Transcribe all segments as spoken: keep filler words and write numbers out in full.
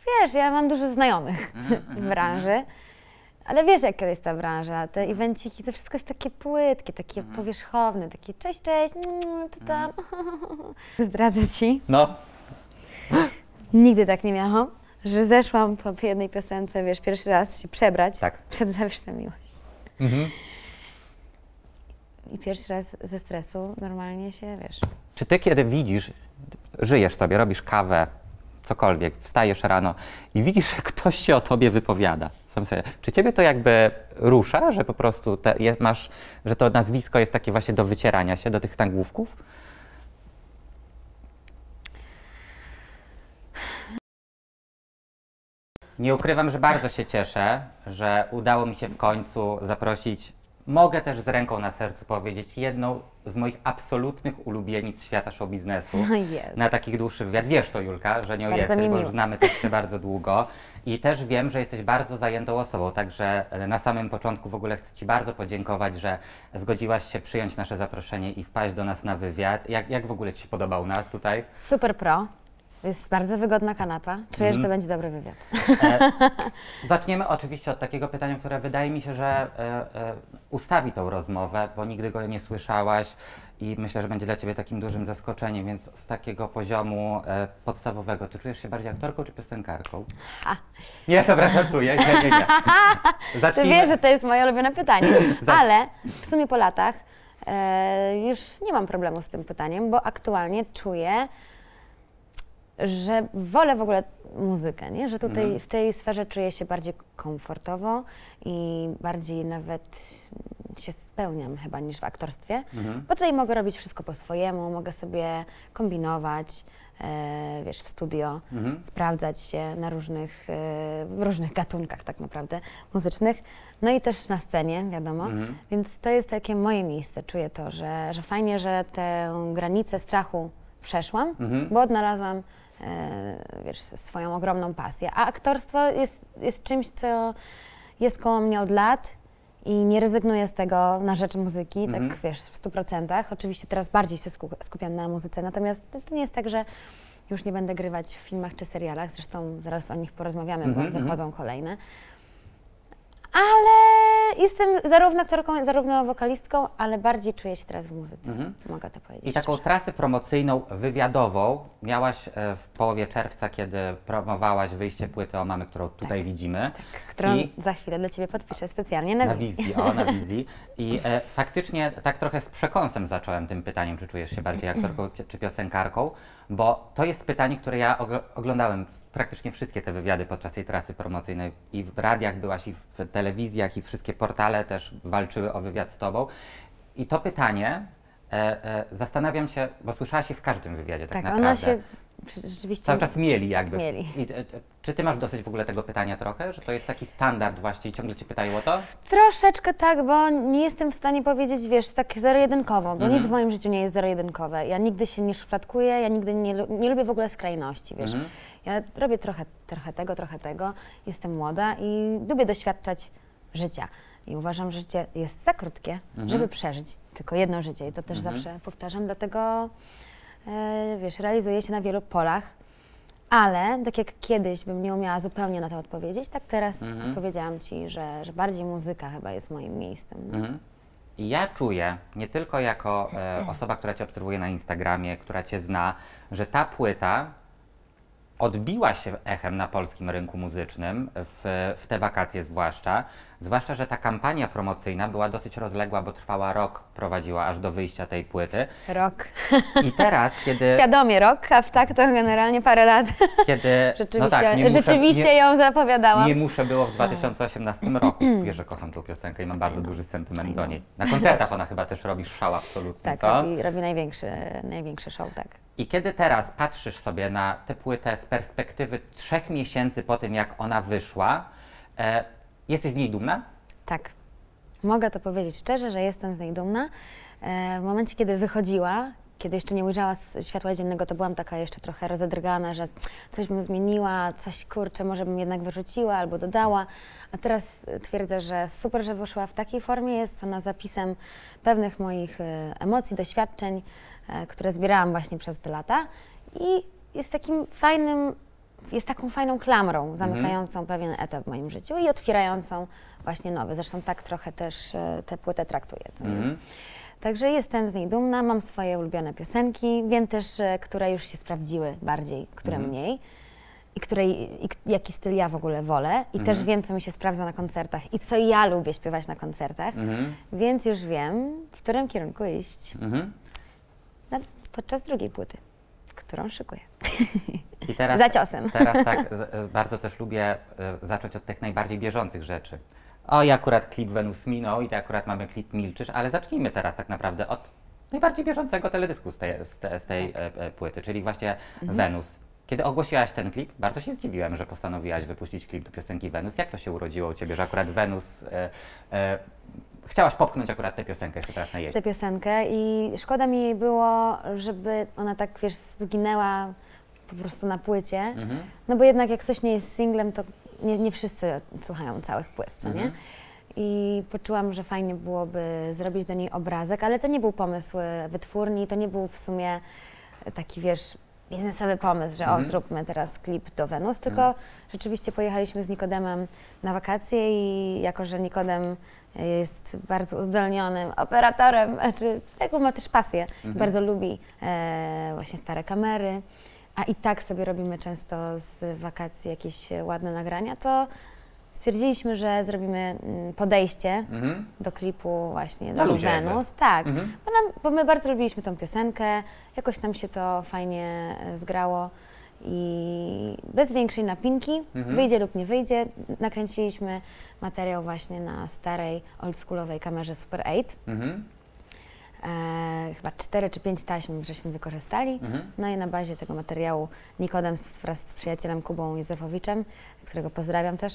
wiesz, ja mam dużo znajomych w branży, ale wiesz, jaka jest ta branża, te evenciki, to wszystko jest takie płytkie, takie powierzchowne, takie cześć, cześć, to tam. Zdradzę ci. No. Nigdy tak nie miałam, że zeszłam po jednej piosence, wiesz, pierwszy raz się przebrać tak. przed Zawsze miłość. Mhm. I pierwszy raz ze stresu normalnie się, wiesz. Czy ty, kiedy widzisz, żyjesz sobie, robisz kawę, cokolwiek, wstajesz rano i widzisz, że ktoś się o tobie wypowiada, sam sobie, czy ciebie to jakby rusza, że po prostu te, je, masz, że to nazwisko jest takie właśnie do wycierania się, do tych nagłówków? Nie ukrywam, że bardzo się cieszę, że udało mi się w końcu zaprosić, mogę też z ręką na sercu powiedzieć, jedną z moich absolutnych ulubienic świata show biznesu No jest. na takich dłuższych wywiad. Wiesz to, Julka, że nią Bardzo jesteś, mi bo miło. już znamy też się bardzo długo i też wiem, że jesteś bardzo zajętą osobą, także na samym początku w ogóle chcę ci bardzo podziękować, że zgodziłaś się przyjąć nasze zaproszenie i wpaść do nas na wywiad. Jak, jak w ogóle ci się podobał nas tutaj? Super pro. Jest bardzo wygodna kanapa. Czuję, mm. że to będzie dobry wywiad. E, zaczniemy oczywiście od takiego pytania, które wydaje mi się, że e, e, ustawi tą rozmowę, bo nigdy go nie słyszałaś i myślę, że będzie dla ciebie takim dużym zaskoczeniem, więc z takiego poziomu e, podstawowego, ty czujesz się bardziej aktorką czy piosenkarką? Ha. Nie, dobra, żartuję, nie, nie, nie. Zacznijmy. Ty wiesz, że to jest moje ulubione pytanie, ale w sumie po latach e, już nie mam problemu z tym pytaniem, bo aktualnie czuję, że wolę w ogóle muzykę, nie? Że tutaj mhm. w tej sferze czuję się bardziej komfortowo i bardziej nawet się spełniam chyba niż w aktorstwie, mhm. bo tutaj mogę robić wszystko po swojemu, mogę sobie kombinować, e, wiesz, w studio, mhm. sprawdzać się na różnych, e, w różnych gatunkach tak naprawdę muzycznych, no i też na scenie, wiadomo, mhm. więc to jest takie moje miejsce, czuję to, że, że fajnie, że tę granicę strachu przeszłam, mhm. bo odnalazłam E, wiesz, swoją ogromną pasję. A aktorstwo jest, jest czymś, co jest koło mnie od lat i nie rezygnuję z tego na rzecz muzyki, mm-hmm. tak wiesz, w stu procentach. Oczywiście teraz bardziej się skupiam na muzyce, natomiast to nie jest tak, że już nie będę grywać w filmach czy serialach, zresztą zaraz o nich porozmawiamy, mm-hmm. bo wychodzą kolejne. Ale jestem zarówno aktorką, zarówno wokalistką, ale bardziej czuję się teraz w muzyce, mhm. mogę to powiedzieć. I taką szczerze. trasę promocyjną, wywiadową miałaś w połowie czerwca, kiedy promowałaś wyjście płyty O Mamy, którą tutaj tak, widzimy. Tak, którą I za chwilę dla ciebie podpiszę specjalnie na, na wizji. wizji. O, na wizji. I e, faktycznie tak trochę z przekąsem zacząłem tym pytaniem, czy czujesz się bardziej aktorką czy piosenkarką, bo to jest pytanie, które ja oglądałem praktycznie wszystkie te wywiady podczas tej trasy promocyjnej i w radiach byłaś, i w telewizjach, i wszystkie portale też walczyły o wywiad z tobą. I to pytanie e, e, zastanawiam się, bo słyszałaś się w każdym wywiadzie tak, tak naprawdę. Ona się rzeczywiście cały czas mieli jakby. Mieli. I, e, czy ty masz dosyć w ogóle tego pytania trochę, że to jest taki standard właśnie i ciągle cię pytają o to? Troszeczkę tak, bo nie jestem w stanie powiedzieć, wiesz, tak zero-jedynkowo, bo mm-hmm. nic w moim życiu nie jest zero-jedynkowe. Ja nigdy się nie szufladkuję, ja nigdy nie, nie lubię w ogóle skrajności, wiesz. Mm-hmm. Ja robię trochę, trochę tego, trochę tego, jestem młoda i lubię doświadczać życia. I uważam, że życie jest za krótkie, mm-hmm. żeby przeżyć tylko jedno życie. I to też mm-hmm. zawsze powtarzam, dlatego e, wiesz, realizuję się na wielu polach, ale tak jak kiedyś bym nie umiała zupełnie na to odpowiedzieć, tak teraz mm-hmm. powiedziałam ci, że, że bardziej muzyka chyba jest moim miejscem. Mm-hmm. I ja czuję, nie tylko jako e, osoba, która cię obserwuje na Instagramie, która cię zna, że ta płyta odbiła się echem na polskim rynku muzycznym, w, w te wakacje zwłaszcza, zwłaszcza, że ta kampania promocyjna była dosyć rozległa, bo trwała rok, prowadziła aż do wyjścia tej płyty. Rok. I teraz, kiedy... Świadomie rok, a w tak to generalnie parę lat. Kiedy... Rzeczywiście, no tak, nie muszę, rzeczywiście nie, ją zapowiadałam. Nie muszę było w dwa tysiące osiemnastym roku. Wiesz, że kocham tą piosenkę i mam bardzo duży sentyment do niej. Na koncertach ona chyba też robi szał absolutny, tak, co? robi, robi największy, największy show, tak. I kiedy teraz patrzysz sobie na tę płytę z perspektywy trzech miesięcy po tym, jak ona wyszła, e, jesteś z niej dumna? Tak. Mogę to powiedzieć szczerze, że jestem z niej dumna. E, w momencie, kiedy wychodziła, kiedy jeszcze nie ujrzała światła dziennego, to byłam taka jeszcze trochę rozedrgana, że coś bym zmieniła, coś, kurczę, może bym jednak wyrzuciła albo dodała. A teraz twierdzę, że super, że wyszła w takiej formie. Jest ona zapisem pewnych moich e, emocji, doświadczeń, które zbierałam właśnie przez te lata i jest takim fajnym jest taką fajną klamrą zamykającą pewien etap w moim życiu i otwierającą właśnie nowy. Zresztą tak trochę też e, tę płytę traktuję. Co nie? Mhm. Także jestem z niej dumna, mam swoje ulubione piosenki, wiem też, e, które już się sprawdziły bardziej, które Mhm. mniej i, której, i k- jaki styl ja w ogóle wolę i też wiem, co mi się sprawdza na koncertach i co ja lubię śpiewać na koncertach, Mhm. więc już wiem, w którym kierunku iść Mhm. na, podczas drugiej płyty, którą szykuję. I teraz, Za ciosem. teraz tak, z, bardzo też lubię e, zacząć od tych najbardziej bieżących rzeczy. O, i akurat klip Wenus minął i ty akurat mamy klip Milczysz, ale zacznijmy teraz tak naprawdę od najbardziej bieżącego teledysku z tej, z te, z tej e, e, płyty, czyli właśnie Wenus. Kiedy ogłosiłaś ten klip, bardzo się zdziwiłem, że postanowiłaś wypuścić klip do piosenki Wenus. Jak to się urodziło u ciebie, że akurat Wenus e, e, chciałaś popchnąć akurat tę piosenkę jeszcze teraz na jej? Tę piosenkę i szkoda mi jej było, żeby ona tak, wiesz, zginęła po prostu na płycie, Mhm. no bo jednak jak coś nie jest singlem, to nie, nie wszyscy słuchają całych płyt, co nie? Mhm. I poczułam, że fajnie byłoby zrobić do niej obrazek, ale to nie był pomysł e, wytwórni, to nie był w sumie taki, wiesz, biznesowy pomysł, że Mhm. o, zróbmy teraz klip do Wenus, tylko rzeczywiście pojechaliśmy z Nikodemem na wakacje i jako, że Nikodem jest bardzo uzdolnionym operatorem, znaczy taką ma też pasję, bardzo lubi e, właśnie stare kamery, a i tak sobie robimy często z wakacji jakieś ładne nagrania, to stwierdziliśmy, że zrobimy mm, podejście Mhm. do klipu właśnie Na do luzie jakby. Wenus. Tak, Mhm. bo, nam, bo my bardzo lubiliśmy tą piosenkę, jakoś nam się to fajnie e, zgrało i bez większej napinki, Mhm. wyjdzie lub nie wyjdzie, nakręciliśmy materiał właśnie na starej, oldschoolowej kamerze Super osiem. Mhm. E, chyba cztery czy pięć taśm żeśmy wykorzystali. Mhm. No i na bazie tego materiału Nikodem z- wraz z przyjacielem Kubą Józefowiczem, którego pozdrawiam też,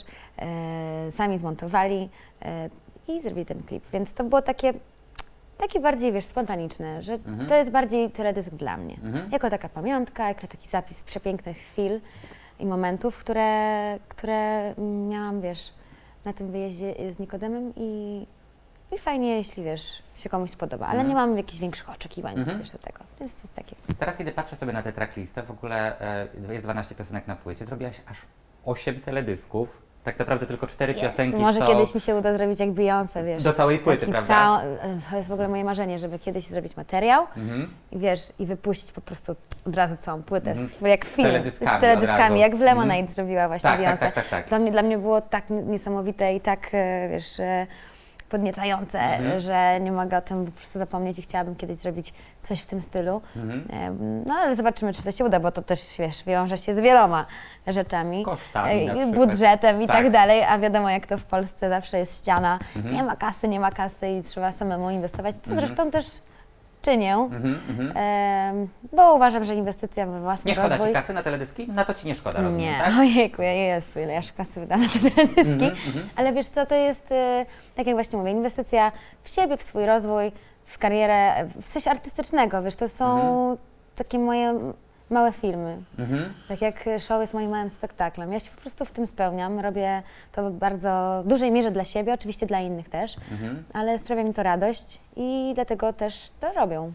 e, sami zmontowali e, i zrobili ten klip. Więc to było takie, takie bardziej, wiesz, spontaniczne, że Mhm. to jest bardziej teledysk dla mnie. Mhm. Jako taka pamiątka, jako taki zapis przepięknych chwil i momentów, które, które miałam, wiesz, na tym wyjeździe z Nikodemem i i fajnie, jeśli wiesz, się komuś spodoba, ale Mhm. nie mam jakichś większych oczekiwań Mhm. wiesz, do tego. Więc to jest takie. Teraz, kiedy patrzę sobie na tę tracklistę, w ogóle e, jest dwanaście piosenek na płycie, zrobiłaś aż osiem teledysków. Tak naprawdę tylko cztery piosenki Może są kiedyś mi się uda zrobić jak Beyoncé, wiesz. do całej płyty, taki prawda? cał- To jest w ogóle moje marzenie, żeby kiedyś zrobić materiał Mhm. i wiesz, i wypuścić po prostu od razu całą płytę, Mhm. z- jak film, teledyskami z od teledyskami, razu. jak w Lemonade Mhm. zrobiła właśnie Tak, tak, Beyoncé. tak, tak, tak. Dla mnie, dla mnie było tak niesamowite i tak, e, wiesz, e, podniecające, Mhm. że nie mogę o tym po prostu zapomnieć i chciałabym kiedyś zrobić coś w tym stylu. Mhm. Em, No ale zobaczymy, czy to się uda, bo to też, wiesz, wiąże się z wieloma rzeczami. Kosztami na e, przykład. budżetem i Tak. tak. dalej, a wiadomo jak to w Polsce zawsze jest ściana. Mhm. Nie ma kasy, nie ma kasy i trzeba samemu inwestować, co Mhm. zresztą też czynię, Mhm, mhm. em, bo uważam, że inwestycja we własny Nie szkoda rozwój... Ci kasy na teledyski? Na to Ci nie szkoda, rozumiem, Nie, tak? ojejku, ja Jezu, ile ja już kasy wydam na te teledyski. Mhm, mhm. Ale wiesz co, to jest, y, tak jak właśnie mówię, inwestycja w siebie, w swój rozwój, w karierę, w coś artystycznego, wiesz, to są Mhm. takie moje m- małe filmy. Mhm. Tak jak show jest moim małym spektaklem. Ja się po prostu w tym spełniam, robię to w bardzo dużej mierze dla siebie, oczywiście dla innych też, Mhm. ale sprawia mi to radość i dlatego też to robią.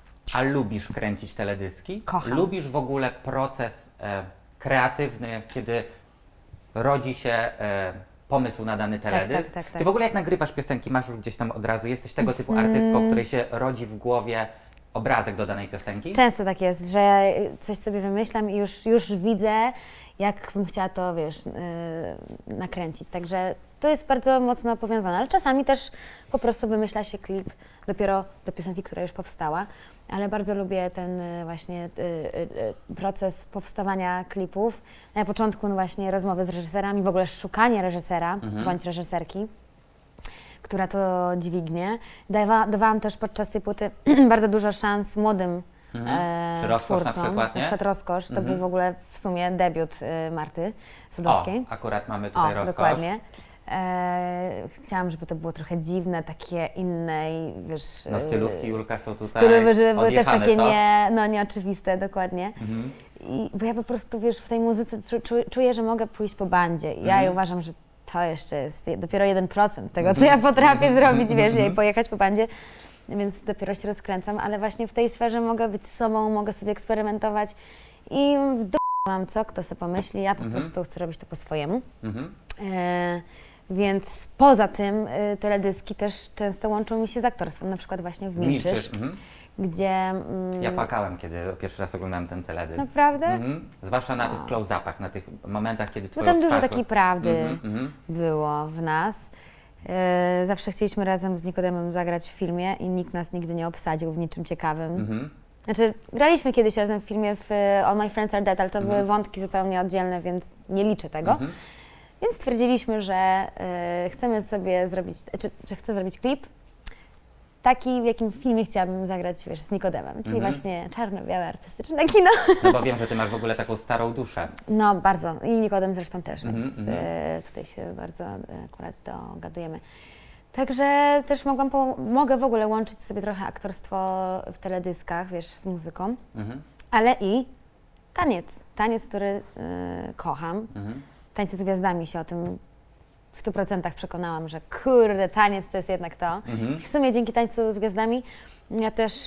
A lubisz kręcić teledyski? Kocham. Lubisz w ogóle proces e, kreatywny, kiedy rodzi się e, pomysł na dany teledysk? tak, tak, tak. Ty w ogóle jak nagrywasz piosenki, masz już gdzieś tam od razu, jesteś tego typu Mhm. artystką, której się rodzi w głowie obrazek do danej piosenki? Często tak jest, że coś sobie wymyślam i już, już widzę, jak bym chciała to, wiesz, yy, nakręcić. Także to jest bardzo mocno powiązane, ale czasami też po prostu wymyśla się klip dopiero do piosenki, która już powstała. Ale bardzo lubię ten y, właśnie y, y, y, proces powstawania klipów. Na początku no właśnie rozmowy z reżyserami, w ogóle szukanie reżysera Mhm. bądź reżyserki, która to dźwignie. Dawa, dawałam też podczas tej płyty bardzo dużo szans młodym Mhm. e, Czy Rozkosz na twórcom. przykład, nie? Na przykład Rozkosz, to Mhm. był w ogóle w sumie debiut e, Marty O, Sadowskiej. akurat mamy O, tutaj Rozkosz. dokładnie. E, chciałam, żeby to było trochę dziwne, takie inne i wiesz... No e, stylówki Julka są tutaj Stylowe, żeby były też odjechane, takie co? nie, no, nieoczywiste, dokładnie. Mhm. I, bo ja po prostu, wiesz, w tej muzyce czu, czu, czuję, że mogę pójść po bandzie. Ja Mhm. uważam, że to jeszcze jest je- dopiero jeden procent tego, co ja potrafię zrobić, wiesz, i pojechać po bandzie, więc dopiero się rozkręcam, ale właśnie w tej sferze mogę być sobą, mogę sobie eksperymentować i w dół mam co, kto sobie pomyśli, ja po Mhm. prostu chcę robić to po swojemu. Mhm. E, więc poza tym e, teledyski też często łączą mi się z aktorstwem, na przykład właśnie w Milczysz, Milczysz. Mhm. gdzie... Mm, Ja płakałem, kiedy pierwszy raz oglądałem ten teledysk. Naprawdę? Mhm. Zwłaszcza na tych O. close-upach, na tych momentach, kiedy Bo twoją tam dużo twarz- takiej prawdy Mhm, mhm. było w nas. E, zawsze chcieliśmy razem z Nikodemem zagrać w filmie i nikt nas nigdy nie obsadził w niczym ciekawym. Mhm. Znaczy, graliśmy kiedyś razem w filmie w e, All My Friends Are Dead, ale to Mhm. były wątki zupełnie oddzielne, więc nie liczę tego. Mhm. Więc stwierdziliśmy, że e, chcemy sobie zrobić, czy, że chcę zrobić klip taki, w jakim filmie chciałabym zagrać, wiesz, z Nikodemem, czyli Mhm. właśnie czarno-białe artystyczne kino. No bo wiem, że ty masz w ogóle taką starą duszę. No, bardzo. I Nikodem zresztą też, Mhm, więc mhm. e, tutaj się bardzo e, akurat dogadujemy. Także też mogłam po, mogę w ogóle łączyć sobie trochę aktorstwo w teledyskach, wiesz, z muzyką, Mhm. ale i taniec. Taniec, który e, kocham. Mhm. Tańce z gwiazdami się o tym w stu procentach przekonałam, że kurde, taniec to jest jednak to. Mhm. W sumie dzięki Tańcu z Gwiazdami ja też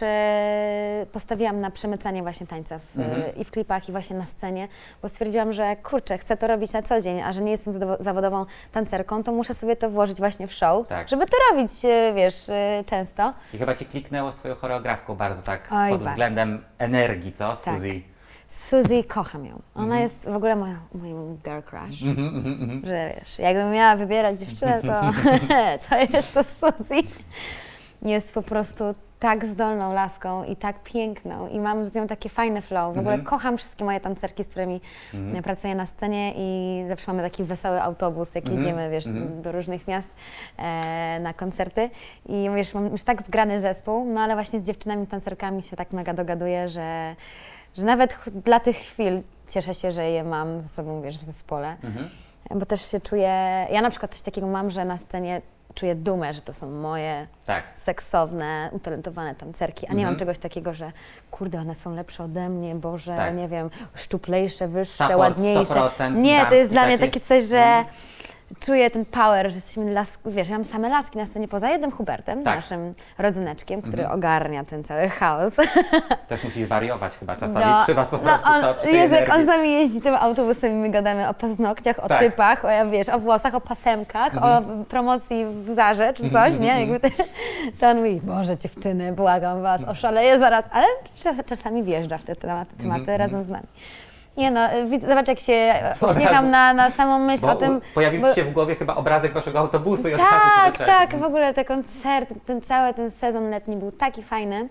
e, postawiłam na przemycanie właśnie tańca w, Mhm. e, i w klipach, i właśnie na scenie, bo stwierdziłam, że kurczę, chcę to robić na co dzień, a że nie jestem zadowo- zawodową tancerką, to muszę sobie to włożyć właśnie w show, Tak. żeby to robić, e, wiesz, e, często. I chyba ci kliknęło z twoją choreografką bardzo tak Oj, pod bardzo. względem energii, co, Tak. Suzy? Suzy, kocham ją. Ona Mhm. jest w ogóle moją, moją girl crush. Mhm, mhm, mhm. Że wiesz, jakbym miała wybierać dziewczynę, to, to jest to Suzy. Jest po prostu tak zdolną laską i tak piękną i mam z nią takie fajne flow. W ogóle Mhm. kocham wszystkie moje tancerki, z którymi Mhm. pracuję na scenie i zawsze mamy taki wesoły autobus, jak Mhm. jedziemy, wiesz, Mhm. do różnych miast e, na koncerty. I wiesz, mam już tak zgrany zespół, no ale właśnie z dziewczynami tancerkami się tak mega dogaduję, że, że nawet ch- dla tych chwil cieszę się, że je mam ze sobą, wiesz, w zespole. Mhm. Bo też się czuję, ja na przykład coś takiego mam, że na scenie czuję dumę, że to są moje Tak. seksowne, utalentowane tancerki, a nie Mhm. mam czegoś takiego, że kurde, one są lepsze ode mnie, Boże, Tak. nie wiem, szczuplejsze, wyższe, Support ładniejsze. sto procent Nie, to damski jest dla mnie taki. takie coś, że Mhm. czuję ten power, że jesteśmy las, wiesz, ja mam same laski na scenie, poza jednym Hubertem, Tak. naszym rodzyneczkiem, który Mhm. ogarnia ten cały chaos. Też musisz wariować chyba czasami No, przy was po no prostu, on, co, przy tej Jezu, jak on energii. z nami jeździ tym autobusem i my gadamy o paznokciach, o Tak. typach, o, ja wiesz, o włosach, o pasemkach, o promocji w Zarze czy coś, nie? Jakby te, to on mówi, Boże dziewczyny, błagam was, oszaleję zaraz, ale czas- czasami wjeżdża w te tematy, tematy Mhm, razem z nami. Nie no, widzę, zobacz jak się Od uśmiecham razu- na, na samą myśl Bo o tym. u- pojawił bo- ci się w głowie chyba obrazek waszego autobusu i od razu się tak, zaczęłaś. tak, w ogóle te koncerty, ten cały ten sezon letni był taki fajny,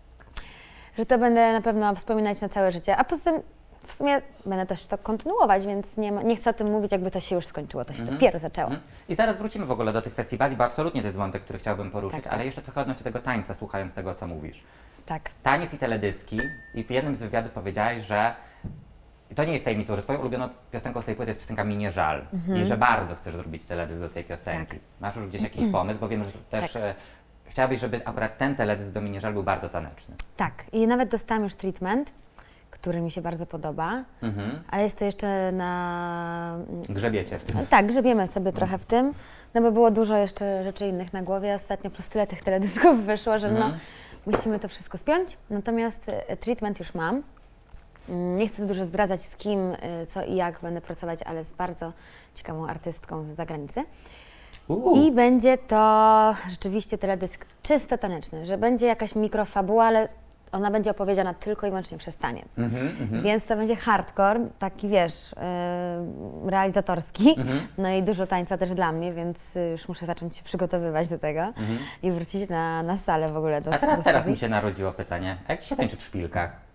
że to będę na pewno wspominać na całe życie. A poza tym w sumie będę też to kontynuować, więc nie, ma, nie chcę o tym mówić, jakby to się już skończyło, to się Mhm. dopiero zaczęło. Mhm. I zaraz wrócimy w ogóle do tych festiwali, bo absolutnie to jest wątek, który chciałbym poruszyć, Tak, tak. ale jeszcze trochę odnośnie tego tańca, słuchając tego, co mówisz. Tak. Taniec i teledyski i w jednym z wywiadów powiedziałaś, że i to nie jest tajemnicą, że twoją ulubioną piosenką z tej płyty jest piosenka Mi nie żal Mhm. i że bardzo chcesz zrobić teledysk do tej piosenki. Tak. Masz już gdzieś jakiś pomysł, bo wiem, że też Tak. e, chciałabyś, żeby akurat ten teledysk do Mi nie żal był bardzo taneczny. Tak. I nawet dostałam już treatment, który mi się bardzo podoba, Mhm. ale jest to jeszcze na... Grzebiecie w tym. Tak, grzebiemy sobie trochę w tym, no bo było dużo jeszcze rzeczy innych na głowie. Ostatnio plus tyle tych teledysków wyszło, że no, Mhm. musimy to wszystko spiąć. Natomiast e, treatment już mam. Mm, Nie chcę za dużo zdradzać z kim, e, co i jak będę pracować, ale z bardzo ciekawą artystką z zagranicy. Uuu. I będzie to rzeczywiście teledysk czysto taneczny, że będzie jakaś mikrofabuła, ale ona będzie opowiedziana tylko i wyłącznie przez taniec. Mhm, mhm. Więc to będzie hardcore, taki wiesz, yy, realizatorski. Mhm. No i dużo tańca też dla mnie, więc y, już muszę zacząć się przygotowywać do tego Mhm. i wrócić na, na salę w ogóle do A teraz, do teraz Suzy. mi się narodziło pytanie, a jak ci się tańczy w szpilkach?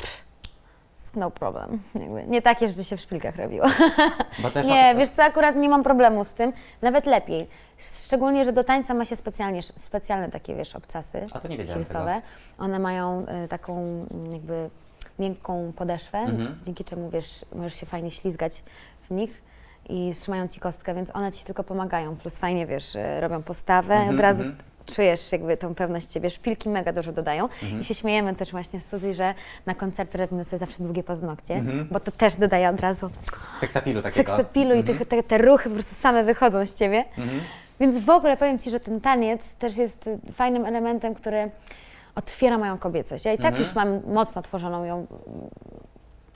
No problem. Jakby nie takie rzeczy się w szpilkach robiło. Bo też Nie, o- wiesz co, akurat nie mam problemu z tym, nawet lepiej. Szczególnie, że do tańca ma się specjalnie, specjalne takie, wiesz, obcasy A to nie wiedziałem heelsowe. One mają y, taką mm, jakby miękką podeszwę, Mhm. dzięki czemu, wiesz, możesz się fajnie ślizgać w nich i trzymają ci kostkę, więc one ci tylko pomagają. Plus fajnie, wiesz, y, robią postawę, Mhm, od razu mhm. czujesz jakby tą pewność siebie. Szpilki mega dużo dodają Mhm. i się śmiejemy też właśnie z Suzy, że na koncerty robimy sobie zawsze długie paznokcie, Mhm. bo to też dodaje od razu Seksapilu takiego. seksapilu i te, te, te ruchy po prostu same wychodzą z ciebie. Mhm. Więc w ogóle powiem ci, że ten taniec też jest y, fajnym elementem, który otwiera moją kobiecość. Ja i tak Mhm. już mam mocno tworzoną ją,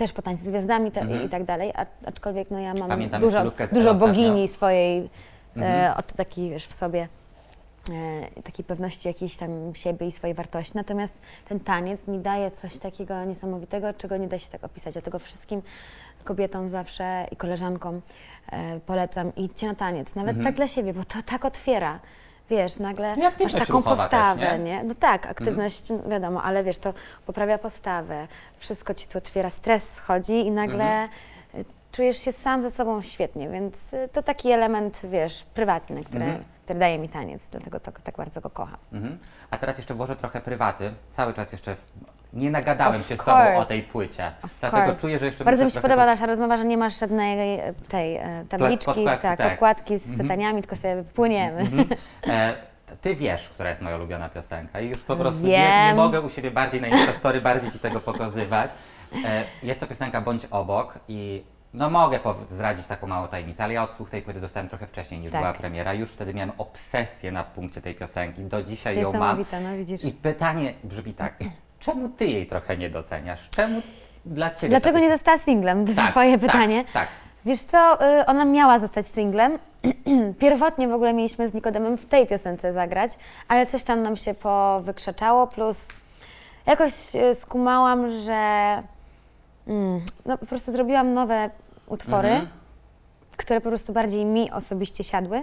też po tańcu z gwiazdami te, Mhm. i, i tak dalej, a, aczkolwiek no ja mam Pamiętamy dużo, stylówkę z dużo Eros, tak, bogini swojej, Mhm. e, od takiej, wiesz, w sobie, e, takiej pewności jakiejś tam siebie i swojej wartości. Natomiast ten taniec mi daje coś takiego niesamowitego, czego nie da się tak opisać. Dlatego wszystkim kobietom zawsze i koleżankom e, polecam, idźcie na taniec, nawet Mhm. tak dla siebie, bo to tak otwiera. Wiesz, nagle I masz aktywność taką ruchowa postawę, też, nie? nie? No tak, aktywność, wiadomo, ale wiesz, to poprawia postawę, wszystko ci tu otwiera, stres schodzi i nagle Mhm. y, czujesz się sam ze sobą świetnie, więc y, to taki element, wiesz, prywatny, który, Mhm. który daje mi taniec, dlatego tak, tak bardzo go kocham. Mhm. A teraz jeszcze włożę trochę prywaty. Cały czas jeszcze w... nie nagadałem Of się z Tobą o course. tej płycie. Of Dlatego course. czuję, że jeszcze Bardzo muszę mi się trochę podoba to- nasza rozmowa, że nie masz żadnej e, tej e, tabliczki, podkładki, tak, tak. podkładki z Mhm. pytaniami, tylko sobie płyniemy. Mhm. E, Ty wiesz, która jest moja ulubiona piosenka i już po prostu nie, Wiem. nie mogę u siebie bardziej na Instastory, bardziej Ci tego pokazywać. E, Jest to piosenka Bądź obok i no mogę pow- zdradzić taką małą tajemnicę, ale ja odsłuch tej płyty dostałem trochę wcześniej niż Tak. była premiera. Już wtedy miałem obsesję na punkcie tej piosenki, do dzisiaj ją mam. Niesamowite, no widzisz. I pytanie brzmi tak, czemu Ty jej trochę nie doceniasz? Czemu dla Ciebie Dlaczego ta nie piosenka- została singlem? To jest Tak, twoje tak, pytanie. tak. Wiesz co, y, ona miała zostać singlem. Pierwotnie w ogóle mieliśmy z Nikodemem w tej piosence zagrać, ale coś tam nam się powykrzeczało, plus jakoś y, skumałam, że mm, no, po prostu zrobiłam nowe utwory, Mhm. które po prostu bardziej mi osobiście siadły.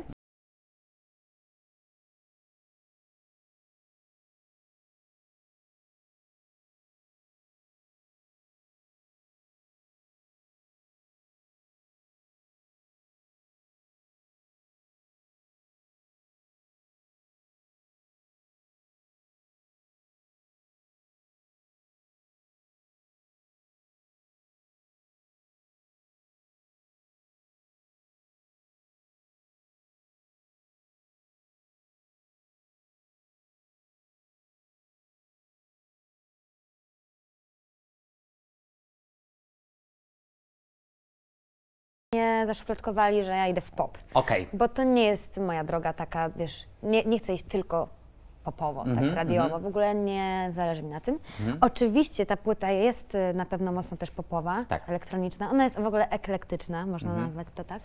Nie zaszufladkowali, że ja idę w pop. Okej. Bo to nie jest moja droga taka, wiesz, nie, nie chcę iść tylko popowo, Mhm, tak radiowo, mhm. w ogóle nie zależy mi na tym. Mhm. Oczywiście ta płyta jest y, na pewno mocno też popowa, Tak. elektroniczna, ona jest w ogóle eklektyczna, można Mhm. nazwać to tak,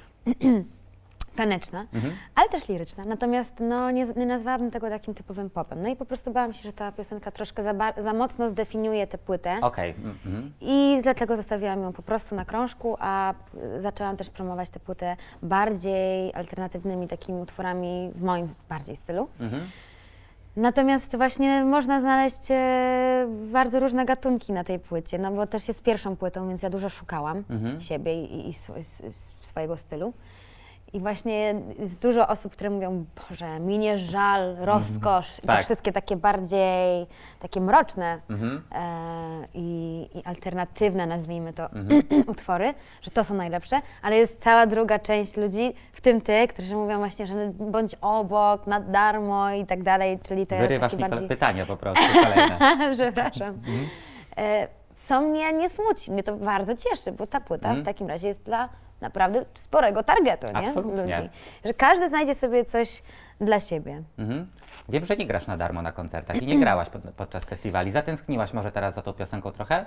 taneczna, Mhm. ale też liryczna, natomiast no, nie, nie nazwałabym tego takim typowym popem. No i po prostu bałam się, że ta piosenka troszkę za, bar- za mocno zdefiniuje tę płytę. Okej. Mhm. I dlatego zostawiłam ją po prostu na krążku, a y, zaczęłam też promować tę płytę bardziej alternatywnymi takimi utworami w moim bardziej stylu. Mhm. Natomiast właśnie można znaleźć e, bardzo różne gatunki na tej płycie, no bo też jest pierwszą płytą, więc ja dużo szukałam Mhm. siebie i, i swo, s, s, swojego stylu. I właśnie jest dużo osób, które mówią, Boże, mi nie żal, rozkosz, i Tak. te wszystkie takie bardziej, takie mroczne Mhm. e, i, i alternatywne, nazwijmy to, Mhm. utwory, że to są najlepsze, ale jest cała druga część ludzi, w tym ty, którzy mówią właśnie, że bądź obok, na darmo i tak dalej, czyli te Wyrywasz takie mi bardziej... pytanie po prostu kolejne. Przepraszam. E, co mnie nie smuci, mnie to bardzo cieszy, bo ta płyta Mhm. w takim razie jest dla naprawdę sporego targetu, nie? Absolutnie. Ludzi. Że każdy znajdzie sobie coś dla siebie. Mhm. Wiem, że nie grasz na darmo na koncertach i nie grałaś pod, podczas festiwali. Zatęskniłaś może teraz za tą piosenką trochę?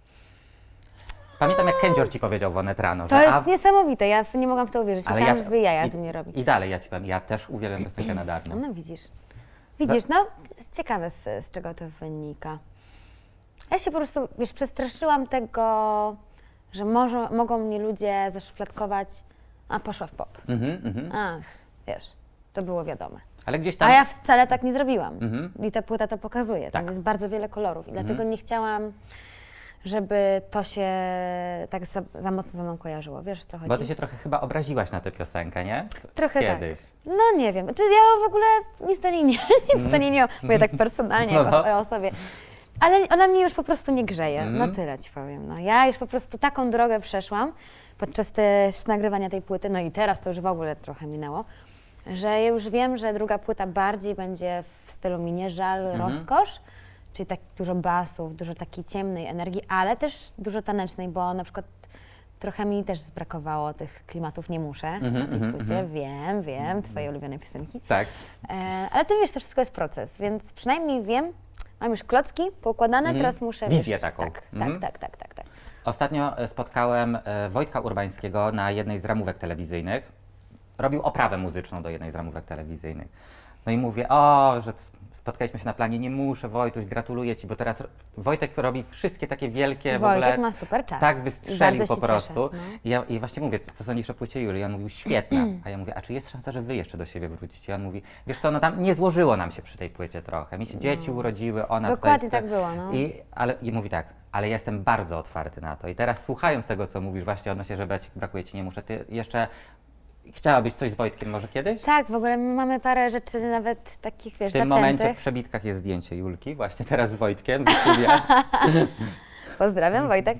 Pamiętam, jak Kędzior Ci powiedział w Onet rano, To że... jest a, niesamowite, ja w- nie mogłam w to uwierzyć. Myślałam, że sobie jaja i, ze mnie robi. I dalej ja Ci powiem, ja też uwielbiam piosenkę na darmo. No widzisz. Widzisz, no ciekawe z, z czego to wynika. Ja się po prostu, wiesz, przestraszyłam tego, że może, mogą mnie ludzie zaszufladkować, a poszła w pop. Mhm, mhm. Ach, wiesz, to było wiadome. Ale gdzieś tam... A ja wcale tak nie zrobiłam. Mhm. I ta płyta to pokazuje. Tam Tak. jest bardzo wiele kolorów i dlatego Mhm. nie chciałam, żeby to się tak za, za mocno ze mną kojarzyło. Wiesz, o co chodzi? Bo Ty się trochę chyba obraziłaś na tę piosenkę, nie? Trochę Kiedyś. tak. No nie wiem. Czy ja w ogóle nic do niej nie, nic do niej nie mówię tak personalnie No, jako no. o osobie. Ale ona mnie już po prostu nie grzeje. Mhm. No tyle ci powiem. No, ja już po prostu taką drogę przeszłam podczas też nagrywania tej płyty, no i teraz to już w ogóle trochę minęło, że ja już wiem, że druga płyta bardziej będzie w stylu mi nie żal, Mhm. rozkosz, czyli tak dużo basów, dużo takiej ciemnej energii, ale też dużo tanecznej, bo na przykład trochę mi też zbrakowało tych klimatów nie muszę Mhm, na tej mhm, płycie, mhm. wiem, wiem, twoje ulubione piosenki. Tak. E, ale to wiesz, to wszystko jest proces, więc przynajmniej wiem, mam już klocki poukładane, Mhm. teraz muszę... Wizję wiesz, taką. Tak, Mhm. tak, tak, tak, tak, tak. Ostatnio e, spotkałem e, Wojtka Urbańskiego na jednej z ramówek telewizyjnych. Robił oprawę muzyczną do jednej z ramówek telewizyjnych. No i mówię, o, że spotkaliśmy się na planie, nie muszę, Wojtuś, gratuluję Ci, bo teraz Wojtek robi wszystkie takie wielkie, Wojtek w ogóle, ma super czas. tak wystrzelił Bardzo po się prostu. cieszę, no. I, ja, I właśnie mówię, co, co sądzisz o płycie Julii? I on mówił, świetna. A ja mówię, a czy jest szansa, że Wy jeszcze do siebie wrócicie? I on mówi, wiesz co, no tam nie złożyło nam się przy tej płycie trochę. Mi się dzieci urodziły, ona Dokładnie tutaj... tak było, no. I, ale, I mówi tak, ale ja jestem bardzo otwarty na to. I teraz słuchając tego, co mówisz właśnie odnośnie, że brakuje Ci, nie muszę, Ty jeszcze... Chciałabyś coś z Wojtkiem może kiedyś? Tak, w ogóle mamy parę rzeczy nawet takich, wiesz, W tym zaczętych. momencie w przebitkach jest zdjęcie Julki, właśnie teraz z Wojtkiem ze studia. Pozdrawiam, Wojtek.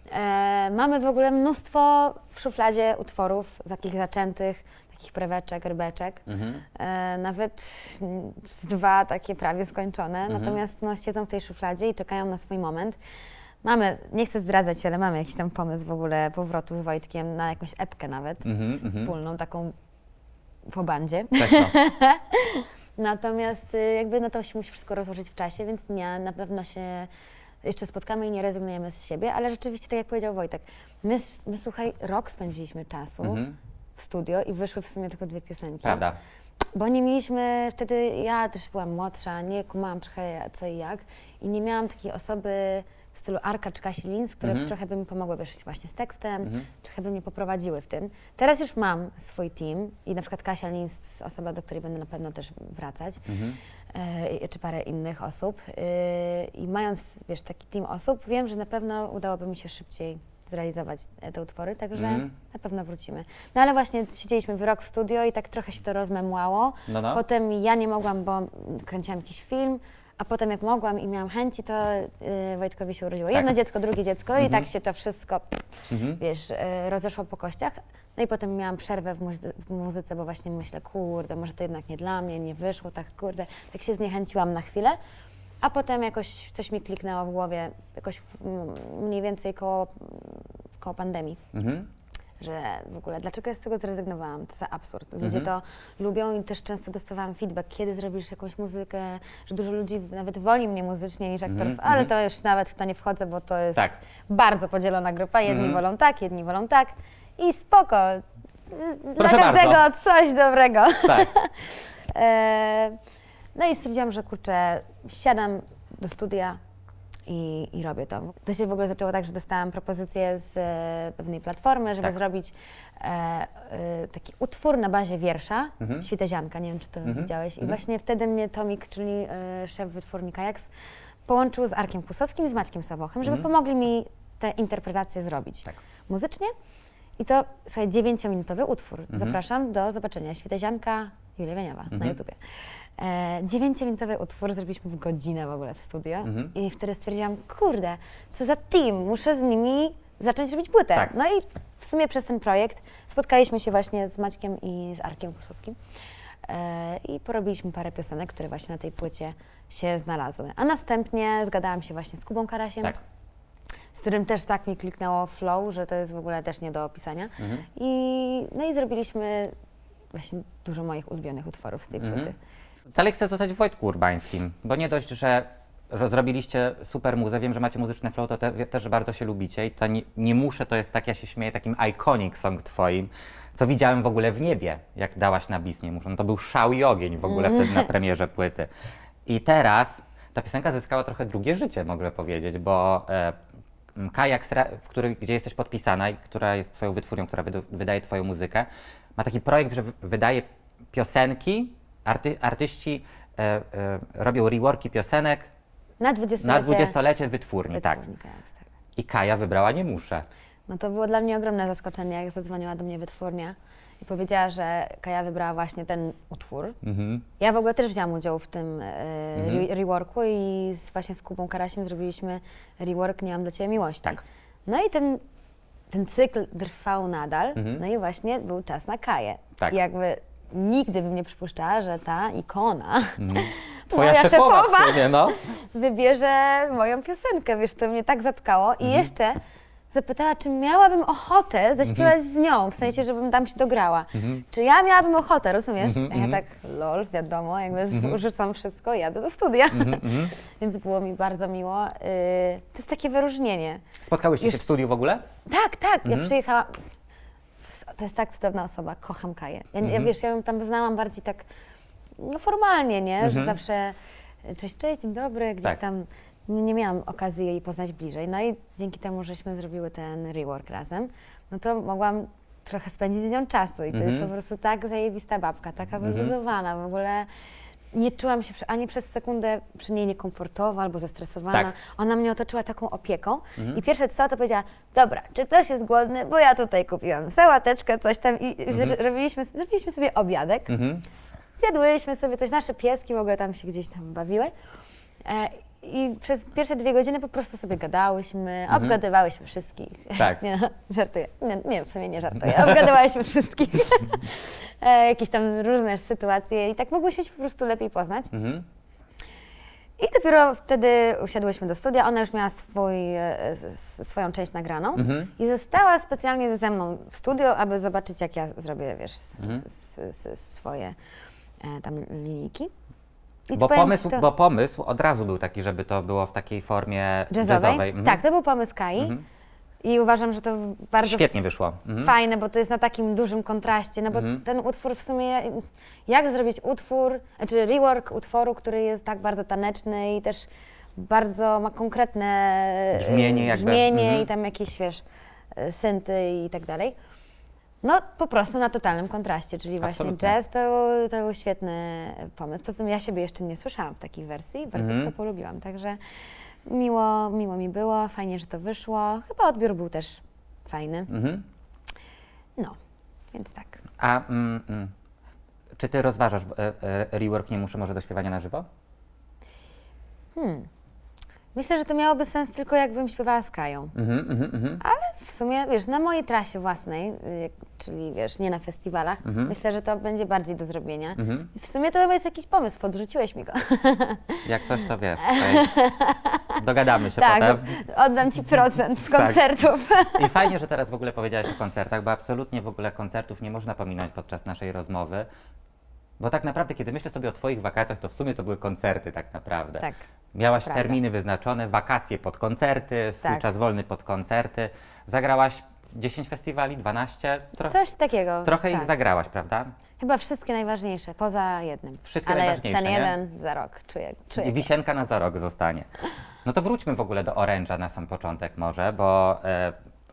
E, mamy w ogóle mnóstwo w szufladzie utworów takich zaczętych, takich preweczek, rybeczek. Mhm. E, nawet z dwa takie prawie skończone, Mhm. natomiast no, siedzą w tej szufladzie i czekają na swój moment. Mamy, nie chcę zdradzać, ale mamy jakiś tam pomysł w ogóle powrotu z Wojtkiem na jakąś epkę nawet, Mhm, mhm. wspólną, taką po bandzie. Tak, no. Natomiast y, jakby no to się musi wszystko rozłożyć w czasie, więc nie, na pewno się jeszcze spotkamy i nie rezygnujemy z siebie, ale rzeczywiście, tak jak powiedział Wojtek, my, my słuchaj, rok spędziliśmy czasu Mhm. w studio i wyszły w sumie tylko dwie piosenki. Prawda. Bo nie mieliśmy wtedy, ja też byłam młodsza, nie kumałam trochę co i jak i nie miałam takiej osoby w stylu Arka czy Kasi Linz, które Mhm. trochę by mi pomogły wiesz, właśnie z tekstem, Mhm. trochę by mnie poprowadziły w tym. Teraz już mam swój team i na przykład Kasia Linz, osoba, do której będę na pewno też wracać, Mhm. e, czy parę innych osób. E, I mając, wiesz, taki team osób, wiem, że na pewno udałoby mi się szybciej zrealizować te utwory, także Mhm. na pewno wrócimy. No ale właśnie siedzieliśmy w rok w studio i tak trochę się to rozmemłało. No, no. Potem ja nie mogłam, bo kręciłam jakiś film, a potem jak mogłam i miałam chęci, to y, Wojtkowi się urodziło Tak. jedno dziecko, drugie dziecko i Mhm. tak się to wszystko, Mhm. wiesz, y, rozeszło po kościach. No i potem miałam przerwę w, muzy- w muzyce, bo właśnie myślę, kurde, może to jednak nie dla mnie, nie wyszło, tak kurde, tak się zniechęciłam na chwilę. A potem jakoś coś mi kliknęło w głowie, jakoś mm, mniej więcej koło, koło pandemii. Mhm. Że w ogóle, dlaczego ja z tego zrezygnowałam? To jest absurd. Ludzie Mhm. to lubią i też często dostawałam feedback, kiedy zrobisz jakąś muzykę, że dużo ludzi nawet woli mnie muzycznie niż aktorstwo, Mhm, ale mhm. to już nawet w to nie wchodzę, bo to jest Tak. bardzo podzielona grupa. Jedni Mhm. wolą tak, jedni wolą tak i spoko. Proszę Dla każdego bardzo. coś dobrego. Tak. E, no i stwierdziłam, że kurczę, siadam do studia i, i robię to. To się w ogóle zaczęło tak, że dostałam propozycję z e, pewnej platformy, żeby Tak. zrobić e, e, taki utwór na bazie wiersza, Mhm. Świtezianka, nie wiem, czy to Mhm. widziałeś. I Mhm. właśnie wtedy mnie Tomik, czyli e, szef wytwórni Kajaks, połączył z Arkiem Kusowskim i z Maćkiem Sawochem, żeby Mhm. pomogli mi te interpretacje zrobić Tak. muzycznie. I to, słuchaj, dziewięciominutowy utwór. Mhm. Zapraszam do zobaczenia. Świtezianka, Julia Wieniawa na Mhm. YouTubie. E, dziewięciominutowy utwór zrobiliśmy w godzinę w ogóle w studio Mhm. i wtedy stwierdziłam, kurde, co za team, muszę z nimi zacząć robić płytę. Tak. No i w sumie przez ten projekt spotkaliśmy się właśnie z Maćkiem i z Arkiem Kusowskim e, i porobiliśmy parę piosenek, które właśnie na tej płycie się znalazły. A następnie zgadałam się właśnie z Kubą Karasiem, Tak. z którym też tak mi kliknęło flow, że to jest w ogóle też nie do opisania. Mhm. I, no i zrobiliśmy właśnie dużo moich ulubionych utworów z tej Mhm. płyty. Dalej chcę zostać w Wojtku Urbańskim, bo nie dość, że, że zrobiliście super muzę, wiem, że macie muzyczny flow, to te, też bardzo się lubicie i to nie, nie muszę, to jest tak, ja się śmieję, takim iconic song twoim, co widziałem w ogóle w niebie, jak dałaś na bis, nie muszę, no to był szał i ogień w ogóle wtedy na premierze płyty. I teraz ta piosenka zyskała trochę drugie życie, mogę powiedzieć, bo e, Kajaks, w który, gdzie jesteś podpisana i która jest twoją wytwórnią, która wyda, wydaje twoją muzykę, ma taki projekt, że wydaje piosenki, arty, artyści e, e, robią reworki piosenek Na dwudziestolecie, na dwudziestolecie wytwórni, tak. wytwórni Kajaks, tak. I Kaja wybrała Nie muszę. No to było dla mnie ogromne zaskoczenie, jak zadzwoniła do mnie wytwórnia i powiedziała, że Kaja wybrała właśnie ten utwór. Mhm. Ja w ogóle też wzięłam udział w tym e, Mhm. re reworku i z, właśnie z Kubą Karasiem zrobiliśmy rework Nie mam dla Ciebie miłości. Tak. No i ten, ten cykl trwał nadal, Mhm. no i właśnie był czas na Kaję. Tak. I jakby nigdy bym nie przypuszczała, że ta ikona, Mhm. Twoja moja szefowa, szefowa w sumie, no. wybierze moją piosenkę, wiesz, to mnie tak zatkało i Mhm. jeszcze zapytała, czy miałabym ochotę zaśpiewać mm-hmm. z nią, w sensie, żebym tam się dograła. Mm-hmm. Czy ja miałabym ochotę, rozumiesz? Mm-hmm. A ja tak, lol, wiadomo, jakby mm-hmm. rzucam wszystko i jadę do studia. Mm-hmm. Więc było mi bardzo miło. Yy, to jest takie wyróżnienie. Spotkałyście Już... się w studiu w ogóle? Tak, tak. Mm-hmm. Ja przyjechałam. To jest tak cudowna osoba, kocham Kaję. Ja, mm-hmm. ja wiesz, ja ją tam znałam bardziej tak no, formalnie, nie? Mm-hmm. Że zawsze cześć, cześć, dzień dobry, gdzieś tak. tam. Nie, nie miałam okazji jej poznać bliżej. No i dzięki temu, żeśmy zrobiły ten rework razem, no to mogłam trochę spędzić z nią czasu i to mm-hmm. jest po prostu tak zajebista babka, taka wyluzowana, mm-hmm. w ogóle nie czułam się ani przez sekundę przy niej niekomfortowo albo zestresowana. Tak. Ona mnie otoczyła taką opieką mm-hmm. i pierwsze co, to powiedziała, dobra, czy ktoś jest głodny, bo ja tutaj kupiłam sałateczkę, coś tam i mm-hmm. robiliśmy, zrobiliśmy sobie obiadek, mm-hmm. zjadłyśmy sobie coś, nasze pieski w ogóle tam się gdzieś tam bawiły. E, I przez pierwsze dwie godziny po prostu sobie gadałyśmy, mhm. obgadywałyśmy wszystkich. Tak. Nie, żartuję. Nie, nie, w sumie nie żartuję. Obgadywałyśmy wszystkich. e, jakieś tam różne sytuacje i tak mogłyśmy się po prostu lepiej poznać. Mhm. I dopiero wtedy usiadłyśmy do studia. Ona już miała swój, e, swoją część nagraną mhm. i została specjalnie ze mną w studio, aby zobaczyć, jak ja zrobię, wiesz, mhm. s, s, s, swoje e, tam linijki. Bo pomysł, to... bo pomysł od razu był taki, żeby to było w takiej formie jazzowej. jazzowej. Mhm. Tak, to był pomysł Kai mhm. i uważam, że to bardzo świetnie wyszło. Mhm. Fajne, bo to jest na takim dużym kontraście, no bo mhm. ten utwór w sumie, jak zrobić utwór, znaczy rework utworu, który jest tak bardzo taneczny i też bardzo ma konkretne brzmienie, jakby. brzmienie mhm. i tam jakieś, wiesz, synty i tak dalej. No po prostu na totalnym kontraście, czyli Absolutnie. właśnie jazz to, to był świetny pomysł. Poza tym ja siebie jeszcze nie słyszałam w takiej wersji, bardzo mm. to polubiłam, także miło, miło mi było, fajnie, że to wyszło. Chyba odbiór był też fajny. Mm-hmm. No, więc tak. A mm, mm, czy ty rozważasz e, e, rework Nie muszę może do śpiewania na żywo? Hmm. Myślę, że to miałoby sens tylko jakbym śpiewała z Kają. Mm-hmm, mm-hmm. Ale w sumie, wiesz, na mojej trasie własnej, y, czyli wiesz, nie na festiwalach, mm-hmm. myślę, że to będzie bardziej do zrobienia. Mm-hmm. I w sumie to chyba jest jakiś pomysł, podrzuciłeś mi go. Jak coś, to wiesz. Dogadamy się tak, potem. Oddam ci procent z koncertów. Tak. I fajnie, że teraz w ogóle powiedziałaś o koncertach, bo absolutnie w ogóle koncertów nie można pominąć podczas naszej rozmowy. Bo tak naprawdę, kiedy myślę sobie o twoich wakacjach, to w sumie to były koncerty tak naprawdę. Tak. Miałaś Prawda. terminy wyznaczone, wakacje pod koncerty, swój tak. czas wolny pod koncerty. Zagrałaś dziesięć festiwali, dwanaście? Tro Coś takiego. Trochę tak. ich zagrałaś, prawda? Chyba wszystkie najważniejsze, poza jednym. Wszystkie Ale najważniejsze, ten nie? jeden za rok, czuję. czuję I wisienka na za rok zostanie. No to wróćmy w ogóle do Orange'a na sam początek może, bo e,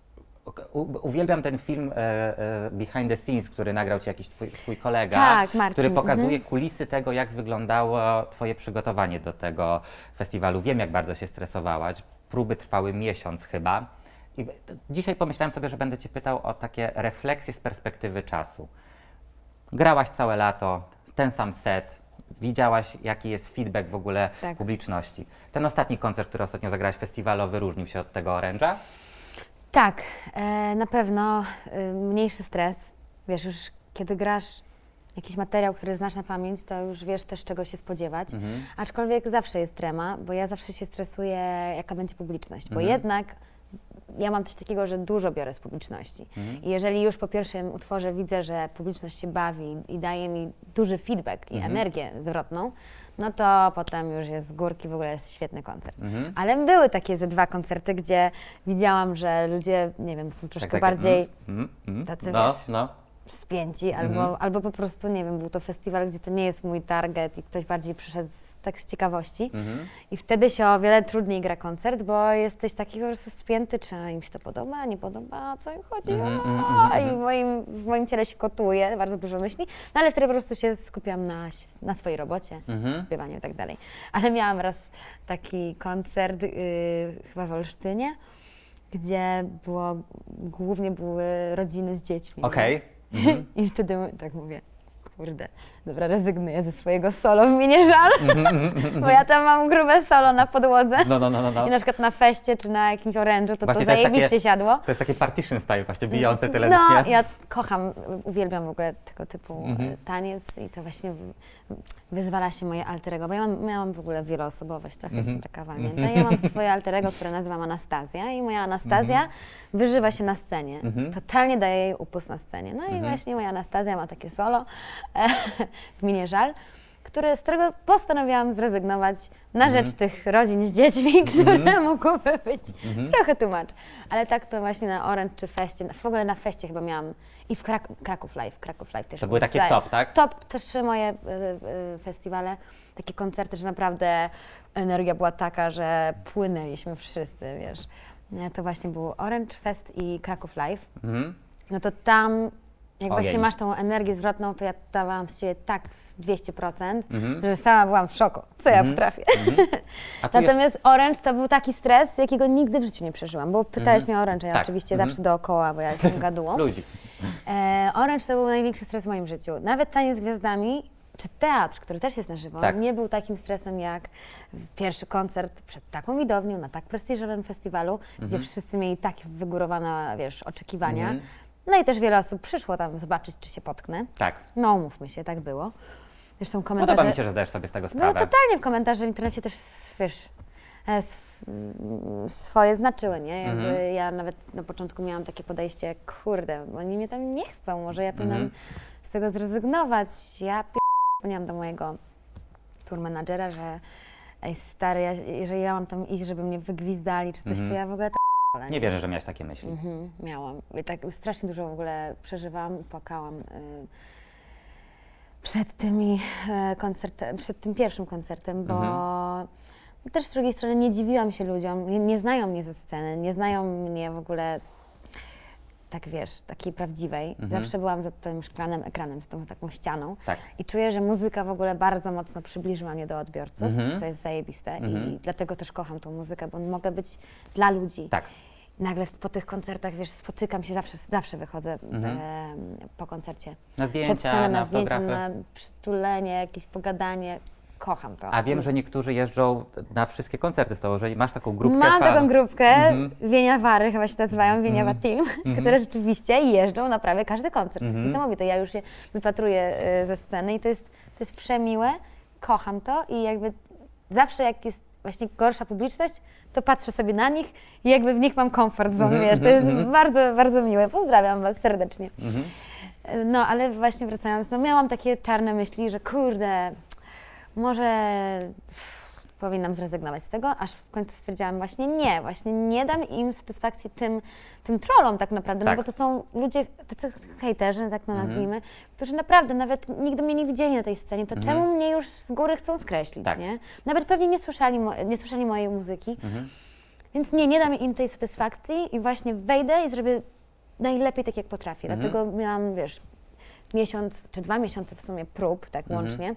u, uwielbiam ten film e, e, Behind the Scenes, który nagrał ci jakiś twój, twój kolega, tak, Marcin. który pokazuje mhm. kulisy tego, jak wyglądało twoje przygotowanie do tego festiwalu. Wiem, jak bardzo się stresowałaś. Próby trwały miesiąc chyba. I dzisiaj pomyślałem sobie, że będę cię pytał o takie refleksje z perspektywy czasu. Grałaś całe lato, ten sam set, widziałaś, jaki jest feedback w ogóle tak. publiczności. Ten ostatni koncert, który ostatnio zagrałaś festiwalowy, różnił się od tego Orange'a? Tak, e, na pewno e, mniejszy stres. Wiesz, już kiedy grasz jakiś materiał, który znasz na pamięć, to już wiesz też, czego się spodziewać. Mhm. Aczkolwiek zawsze jest trema, bo ja zawsze się stresuję, jaka będzie publiczność, bo mhm. jednak ja mam coś takiego, że dużo biorę z publiczności. Mhm. I jeżeli już po pierwszym utworze widzę, że publiczność się bawi i daje mi duży feedback i mhm. energię zwrotną, no to potem już jest z górki, w ogóle jest świetny koncert. Mhm. Ale były takie ze dwa koncerty, gdzie widziałam, że ludzie, nie wiem, są troszkę tak, tak, bardziej mm, mm, tacy, no, wiesz, no. spięci, albo, mhm. albo po prostu, nie wiem, był to festiwal, gdzie to nie jest mój target i ktoś bardziej przyszedł z, tak z ciekawości. Mhm. I wtedy się o wiele trudniej gra koncert, bo jesteś taki po prostu spięty, czy im się to podoba, nie podoba, o co im chodzi, mhm, a, i w moim, w moim ciele się kotuje bardzo dużo myśli, no ale wtedy po prostu się skupiam na, na swojej robocie, mhm. śpiewaniu i tak dalej. Ale miałam raz taki koncert yy, chyba w Olsztynie, gdzie było, głównie były rodziny z dziećmi. Okej. Okay. Mhm. I wtedy tak mówię, kurde, dobra, rezygnuję ze swojego solo w Minieżal, bo ja tam mam grube solo na podłodze. No, no, no, no, no. I na przykład na feście czy na jakimś orężu to Właśnie to to jest zajebiście takie- siadło. To jest taki partition style właśnie, Beyoncé teledysk, No, nie? ja kocham, uwielbiam w ogóle tego typu e, taniec i to właśnie w- wyzwala się moje alterego, bo ja mam, miałam w ogóle wieloosobowość, trochę jestem taka walnięta. Ja mam swoje alterego, które nazywam Anastazja i moja Anastazja wyżywa się na scenie. Totalnie daje jej upust na scenie. No i właśnie moja Anastazja ma takie solo e, w Minieżal, które, z którego postanowiłam zrezygnować na rzecz tych rodzin z dziećmi, które mogłyby być trochę too much. Ale tak to właśnie na Orange czy Feście, w ogóle na Feście chyba miałam i w Krak Kraków Live, Kraków Live też. To był były takie za- top, tak? Top, też trzy moje y, y, festiwale, takie koncerty, że naprawdę energia była taka, że płynęliśmy wszyscy, wiesz. Nie, to właśnie był Orange Fest i Kraków Live. Mhm. No to tam, jak Ojej. właśnie masz tą energię zwrotną, to ja dawałam z siebie tak w dwieście procent, Mhm. że sama byłam w szoku, co ja potrafię. A tu jest... Natomiast Orange to był taki stres, jakiego nigdy w życiu nie przeżyłam, bo pytałeś mnie o Orange, a ja Tak. oczywiście Mhm. zawsze dookoła, bo ja jestem gadułą. Ludzi. E, Orange to był największy stres w moim życiu. Nawet taniec z gwiazdami, czy teatr, który też jest na żywo, Tak. nie był takim stresem jak pierwszy koncert przed taką widownią, na tak prestiżowym festiwalu, gdzie wszyscy mieli tak wygórowane, wiesz, oczekiwania. Mhm. No i też wiele osób przyszło tam zobaczyć, czy się potknę. Tak. No umówmy się, tak było. Zresztą komentarze... Podoba mi się, że zdajesz sobie z tego No sprawę. totalnie w komentarzach w internecie też, wiesz, e, sw- mm, swoje znaczyły, nie? Jakby Mhm. ja nawet na początku miałam takie podejście, kurde, oni mnie tam nie chcą, może ja powinnam Mhm. z tego zrezygnować. Ja powiedziałam do mojego tour managera, że ej stary, ja, jeżeli ja mam tam iść, żeby mnie wygwizdali czy coś, Mhm. to ja w ogóle to Nie wierzę, że miałeś takie myśli. Mhm, miałam. I tak strasznie dużo w ogóle przeżywałam i płakałam y, przed tymi e, koncertem, przed tym pierwszym koncertem, bo też z drugiej strony nie dziwiłam się ludziom, nie, nie znają mnie ze sceny, nie znają mnie w ogóle tak wiesz, takiej prawdziwej. Zawsze byłam za tym szklanym ekranem, za tą taką ścianą Tak. i czuję, że muzyka w ogóle bardzo mocno przybliżyła mnie do odbiorców, Mhm. co jest zajebiste Mhm. i dlatego też kocham tą muzykę, bo mogę być dla ludzi. Tak. Nagle po tych koncertach, wiesz, spotykam się, zawsze, zawsze wychodzę Mhm. e, po koncercie. Na Przed zdjęcia, sceną, na na zdjęcie, autografy. na przytulenie, jakieś pogadanie. Kocham to. A wiem, że niektórzy jeżdżą na wszystkie koncerty z tobą, że masz taką grupkę Mam fanów. taką grupkę, Mhm. Wieniawary chyba się nazywają, Wieniawa Team, które rzeczywiście jeżdżą na prawie każdy koncert. To jest Mhm. niesamowite. Ja już się wypatruję y, ze sceny i to jest, to jest przemiłe. Kocham to i jakby zawsze jak jest właśnie gorsza publiczność, to patrzę sobie na nich i jakby w nich mam komfort zone, Mhm, wiesz, to mhm, jest mhm. bardzo, bardzo miłe. Pozdrawiam Was serdecznie. Mhm. No, ale właśnie wracając, no miałam takie czarne myśli, że kurde, może pff, powinnam zrezygnować z tego, aż w końcu stwierdziłam właśnie nie, właśnie nie dam im satysfakcji tym, tym trollom tak naprawdę, Tak. no bo to są ludzie, tacy hejterzy, tak to nazwijmy, którzy naprawdę nawet nigdy mnie nie widzieli na tej scenie, to czemu mnie już z góry chcą skreślić, Tak. nie? Nawet pewnie nie słyszeli, mo- nie słyszeli mojej muzyki, Mhm. więc nie, nie dam im tej satysfakcji i właśnie wejdę i zrobię najlepiej tak, jak potrafię. Mhm. Dlatego miałam, wiesz, miesiąc czy dwa miesiące w sumie prób, tak Mhm. łącznie.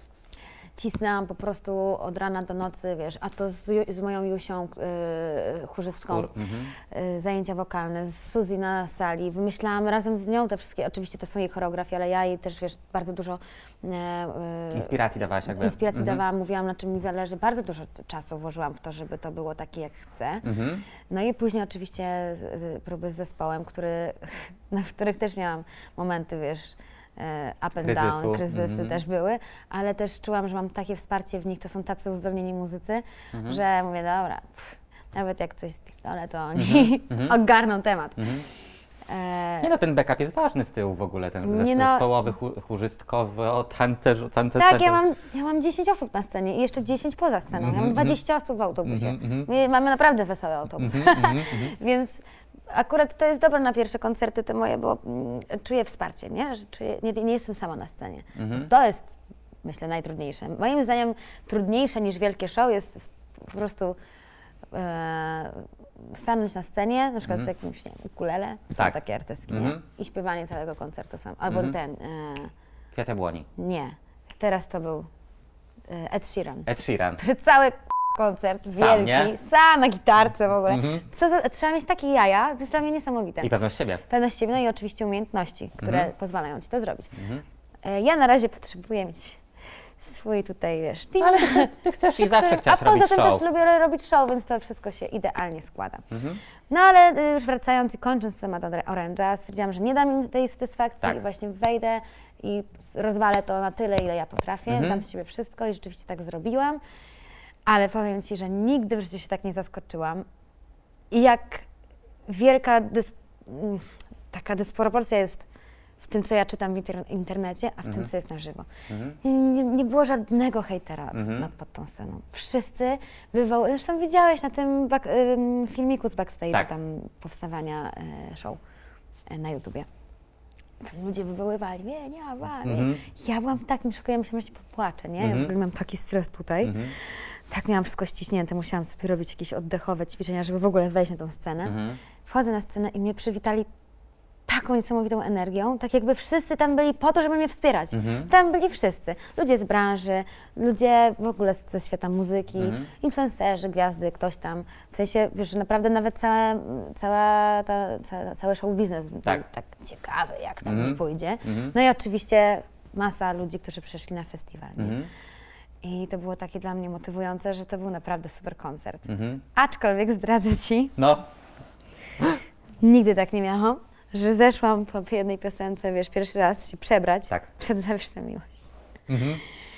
Cisnęłam po prostu od rana do nocy, wiesz, a to z, Ju- z moją Jusią, yy, chórzystką, Skór. Mhm. yy, zajęcia wokalne, z Suzy na sali. Wymyślałam razem z nią te wszystkie, oczywiście to są jej choreografie, ale ja jej też, wiesz, bardzo dużo yy, Inspiracji dawałaś jakby. inspiracji Mhm. dawałam, mówiłam, na czym mi zależy. Bardzo dużo t- czasu włożyłam w to, żeby to było takie, jak chcę. Mhm. No i później oczywiście y, y, próby z zespołem, który, na w których też miałam momenty, wiesz, e, up and Kryzysu. down, kryzysy Mhm. też były, ale też czułam, że mam takie wsparcie w nich, to są tacy uzdolnieni muzycy, Mhm. że mówię, dobra, pff, nawet jak coś ale to oni Mhm. ogarną temat. Mhm. E, Nie no, ten backup jest ważny z tyłu w ogóle, ten Nie no. zespołowy, chu- chórzystkowy, o tancerz, tancerz. tak, ja mam, ja mam dziesięć osób na scenie i jeszcze dziesięć poza sceną. Ja Mhm, mam dwadzieścia osób w autobusie. Mhm, mhm. My mamy naprawdę wesoły autobus. Mhm, mhm, mhm. Więc akurat to jest dobre na pierwsze koncerty te moje, bo mm, czuję wsparcie, nie? Że czuję, nie, nie jestem sama na scenie. Mhm. To jest, myślę, najtrudniejsze. Moim zdaniem trudniejsze niż wielkie show jest s- po prostu e, stanąć na scenie, na przykład z jakimś, nie wiem, ukulele, są Tak. takie artystki, Mhm. nie? I śpiewanie całego koncertu sam. Albo Mhm. ten, e, Kwiaty błoni. nie, teraz to był e, Ed Sheeran. Ed Sheeran. Że cały koncert Sam, wielki, nie? sam na gitarce w ogóle. Mhm. Co za, trzeba mieć takie jaja, to jest dla mnie niesamowite. I pewność siebie. Pewność siebie, no i oczywiście umiejętności, które Mhm. pozwalają Ci to zrobić. Mhm. E, ja na razie potrzebuję mieć swój tutaj, wiesz, team. Ale ty, ty chcesz i zawsze chciałaś A robić poza tym show. też lubię robić show, więc to wszystko się idealnie składa. Mhm. No ale y, już wracając i kończąc temat Orange'a, stwierdziłam, że nie dam im tej satysfakcji Tak. i właśnie wejdę i rozwalę to na tyle, ile ja potrafię, Mhm. dam z siebie wszystko i rzeczywiście tak zrobiłam. Ale powiem Ci, że nigdy w życiu się tak nie zaskoczyłam. I jak wielka dys mm, taka dysproporcja jest w tym, co ja czytam w inter internecie, a w Mhm. tym, co jest na żywo. Mhm. Nie, nie było żadnego hejtera Mhm. nad, pod tą sceną. Wszyscy wywołali, zresztą widziałeś na tym back, ym, filmiku z backstage'u, Tak. tam powstawania y, show y, na YouTubie. Tam ludzie wywoływali, nie, nie, nie. Mhm. Ja byłam w takim szoku, ja myślałam, że się popłaczę, nie? Ja Mhm. w ogóle miałam taki stres tutaj. Mhm. Tak miałam wszystko ściśnięte, musiałam sobie robić jakieś oddechowe ćwiczenia, żeby w ogóle wejść na tą scenę. Mhm. Wchodzę na scenę i mnie przywitali taką niesamowitą energią, tak jakby wszyscy tam byli po to, żeby mnie wspierać. Mhm. Tam byli wszyscy. Ludzie z branży, ludzie w ogóle ze świata muzyki, Mhm. influencerzy, gwiazdy, ktoś tam. W sensie, wiesz, że naprawdę nawet całe, cała ta, ca, cały show biznes był Tak. tak ciekawy, jak tam Mhm. pójdzie. Mhm. No i oczywiście masa ludzi, którzy przyszli na festiwal. Nie? Mhm. I to było takie dla mnie motywujące, że to był naprawdę super koncert. Mhm. Aczkolwiek zdradzę Ci, No. nigdy tak nie miałam, że zeszłam po jednej piosence, wiesz, pierwszy raz się przebrać Tak. przed Zawieszna miłość. Mhm.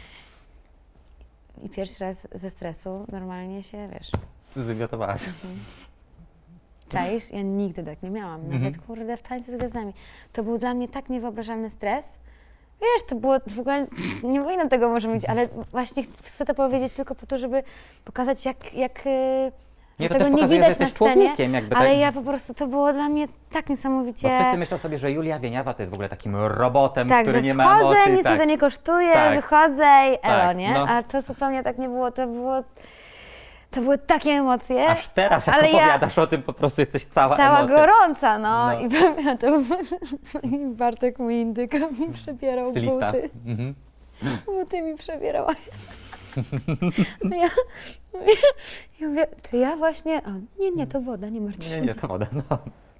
I pierwszy raz ze stresu normalnie się, wiesz, Zwymiotowałaś. czaisz? Ja nigdy tak nie miałam, nawet Mhm. kurde w Tańcu z Gwiazdami. To był dla mnie tak niewyobrażalny stres. Wiesz, to było w ogóle, nie powinnam tego może mieć, ale właśnie chcę to powiedzieć tylko po to, żeby pokazać jak, jak y, Nie, to tego też nie pokazuje, widać że jesteś na scenie, człowiekiem, jakby ale tak. ja po prostu, to było dla mnie tak niesamowicie... Bo wszyscy myślą sobie, że Julia Wieniawa to jest w ogóle takim robotem, Tak, który że nie ma wchodzę, emocji. nic Tak. to nie kosztuje, Tak. wychodzę i elo, Tak, nie? no. A to zupełnie tak nie było, to było... To były takie emocje. Aż teraz, jak ale ja opowiadasz o tym, po prostu jesteś cała cała emocja. gorąca, no. No. I pamiętam, i Bartek mój indyka mi przebierał Stylista. buty. Mhm. Buty mi przebierała. A ja, ja mówię, czy ja właśnie... A, nie, nie, to woda, nie martw się. Nie, nie, to woda, no.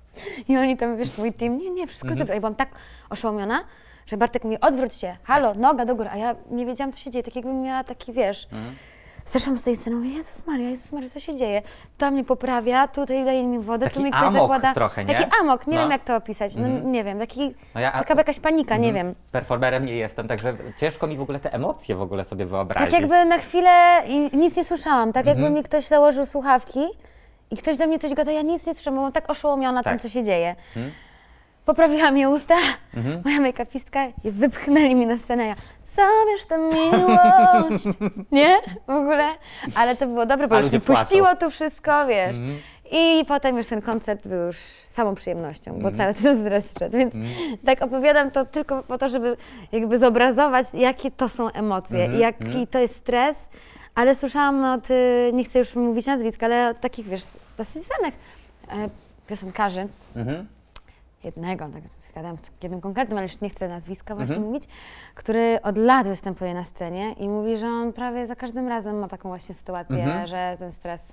I oni tam, wiesz, mój team, nie, nie, wszystko Mhm. dobrze. Ja byłam tak oszołomiona, że Bartek mówi, odwróć się, halo, noga do góry. A ja nie wiedziałam, co się dzieje, tak jakbym miała taki, wiesz... Mhm. Zresztą z tej sceny mówię, Jezus Maria, Jezus Maria, co się dzieje? To mnie poprawia, tutaj daje mi wodę, Taki tu mi ktoś amok zakłada... trochę, nie? Taki amok, nie No. wiem jak to opisać, no Mhm. nie wiem, taki, No ja- taka jakaś panika, nie wiem. Performerem nie jestem, także ciężko mi w ogóle te emocje w ogóle sobie wyobrazić. Tak jakby na chwilę i nic nie słyszałam, tak jakby Mhm. mi ktoś założył słuchawki i ktoś do mnie coś gada, ja nic nie słyszałam, bo byłam tak oszołomiona Tak. tym, co się dzieje. Mhm. Poprawiła mi usta, Mhm. moja make-upistka i wypchnęli mi na scenę, ja zabierz tę miłość, nie? W ogóle, ale to było dobre, bo A już ludzie mi puściło płacą. tu wszystko, wiesz. Mhm. I potem już ten koncert był już samą przyjemnością, bo Mhm. cały ten stres szedł, więc tak opowiadam to tylko po to, żeby jakby zobrazować, jakie to są emocje Mhm. i jaki Mhm. to jest stres, ale słyszałam od, y, nie chcę już mówić nazwisk, ale od takich, wiesz, dosyć znanych e, piosenkarzy, Mhm. jednego, tak zgadam z jednym konkretnym, ale już nie chcę nazwiska właśnie Mhm. mówić, który od lat występuje na scenie i mówi, że on prawie za każdym razem ma taką właśnie sytuację, Mhm. że ten stres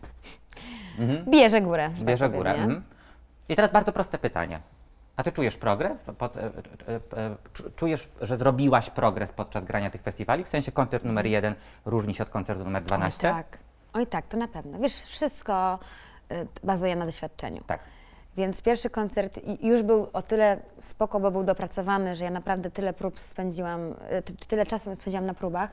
Mhm. bierze górę. że Bierze tak powiem, górę. nie? Mhm. I teraz bardzo proste pytanie. A ty czujesz progres? Pod, e, e, e, czu- czujesz, że zrobiłaś progres podczas grania tych festiwali? W sensie koncert numer jeden różni się od koncertu numer dwanaście? Oj tak, oj tak, to na pewno. Wiesz, wszystko y, bazuje na doświadczeniu. Tak. Więc pierwszy koncert i- już był o tyle spoko, bo był dopracowany, że ja naprawdę tyle prób spędziłam, y, ty- tyle czasu spędziłam na próbach,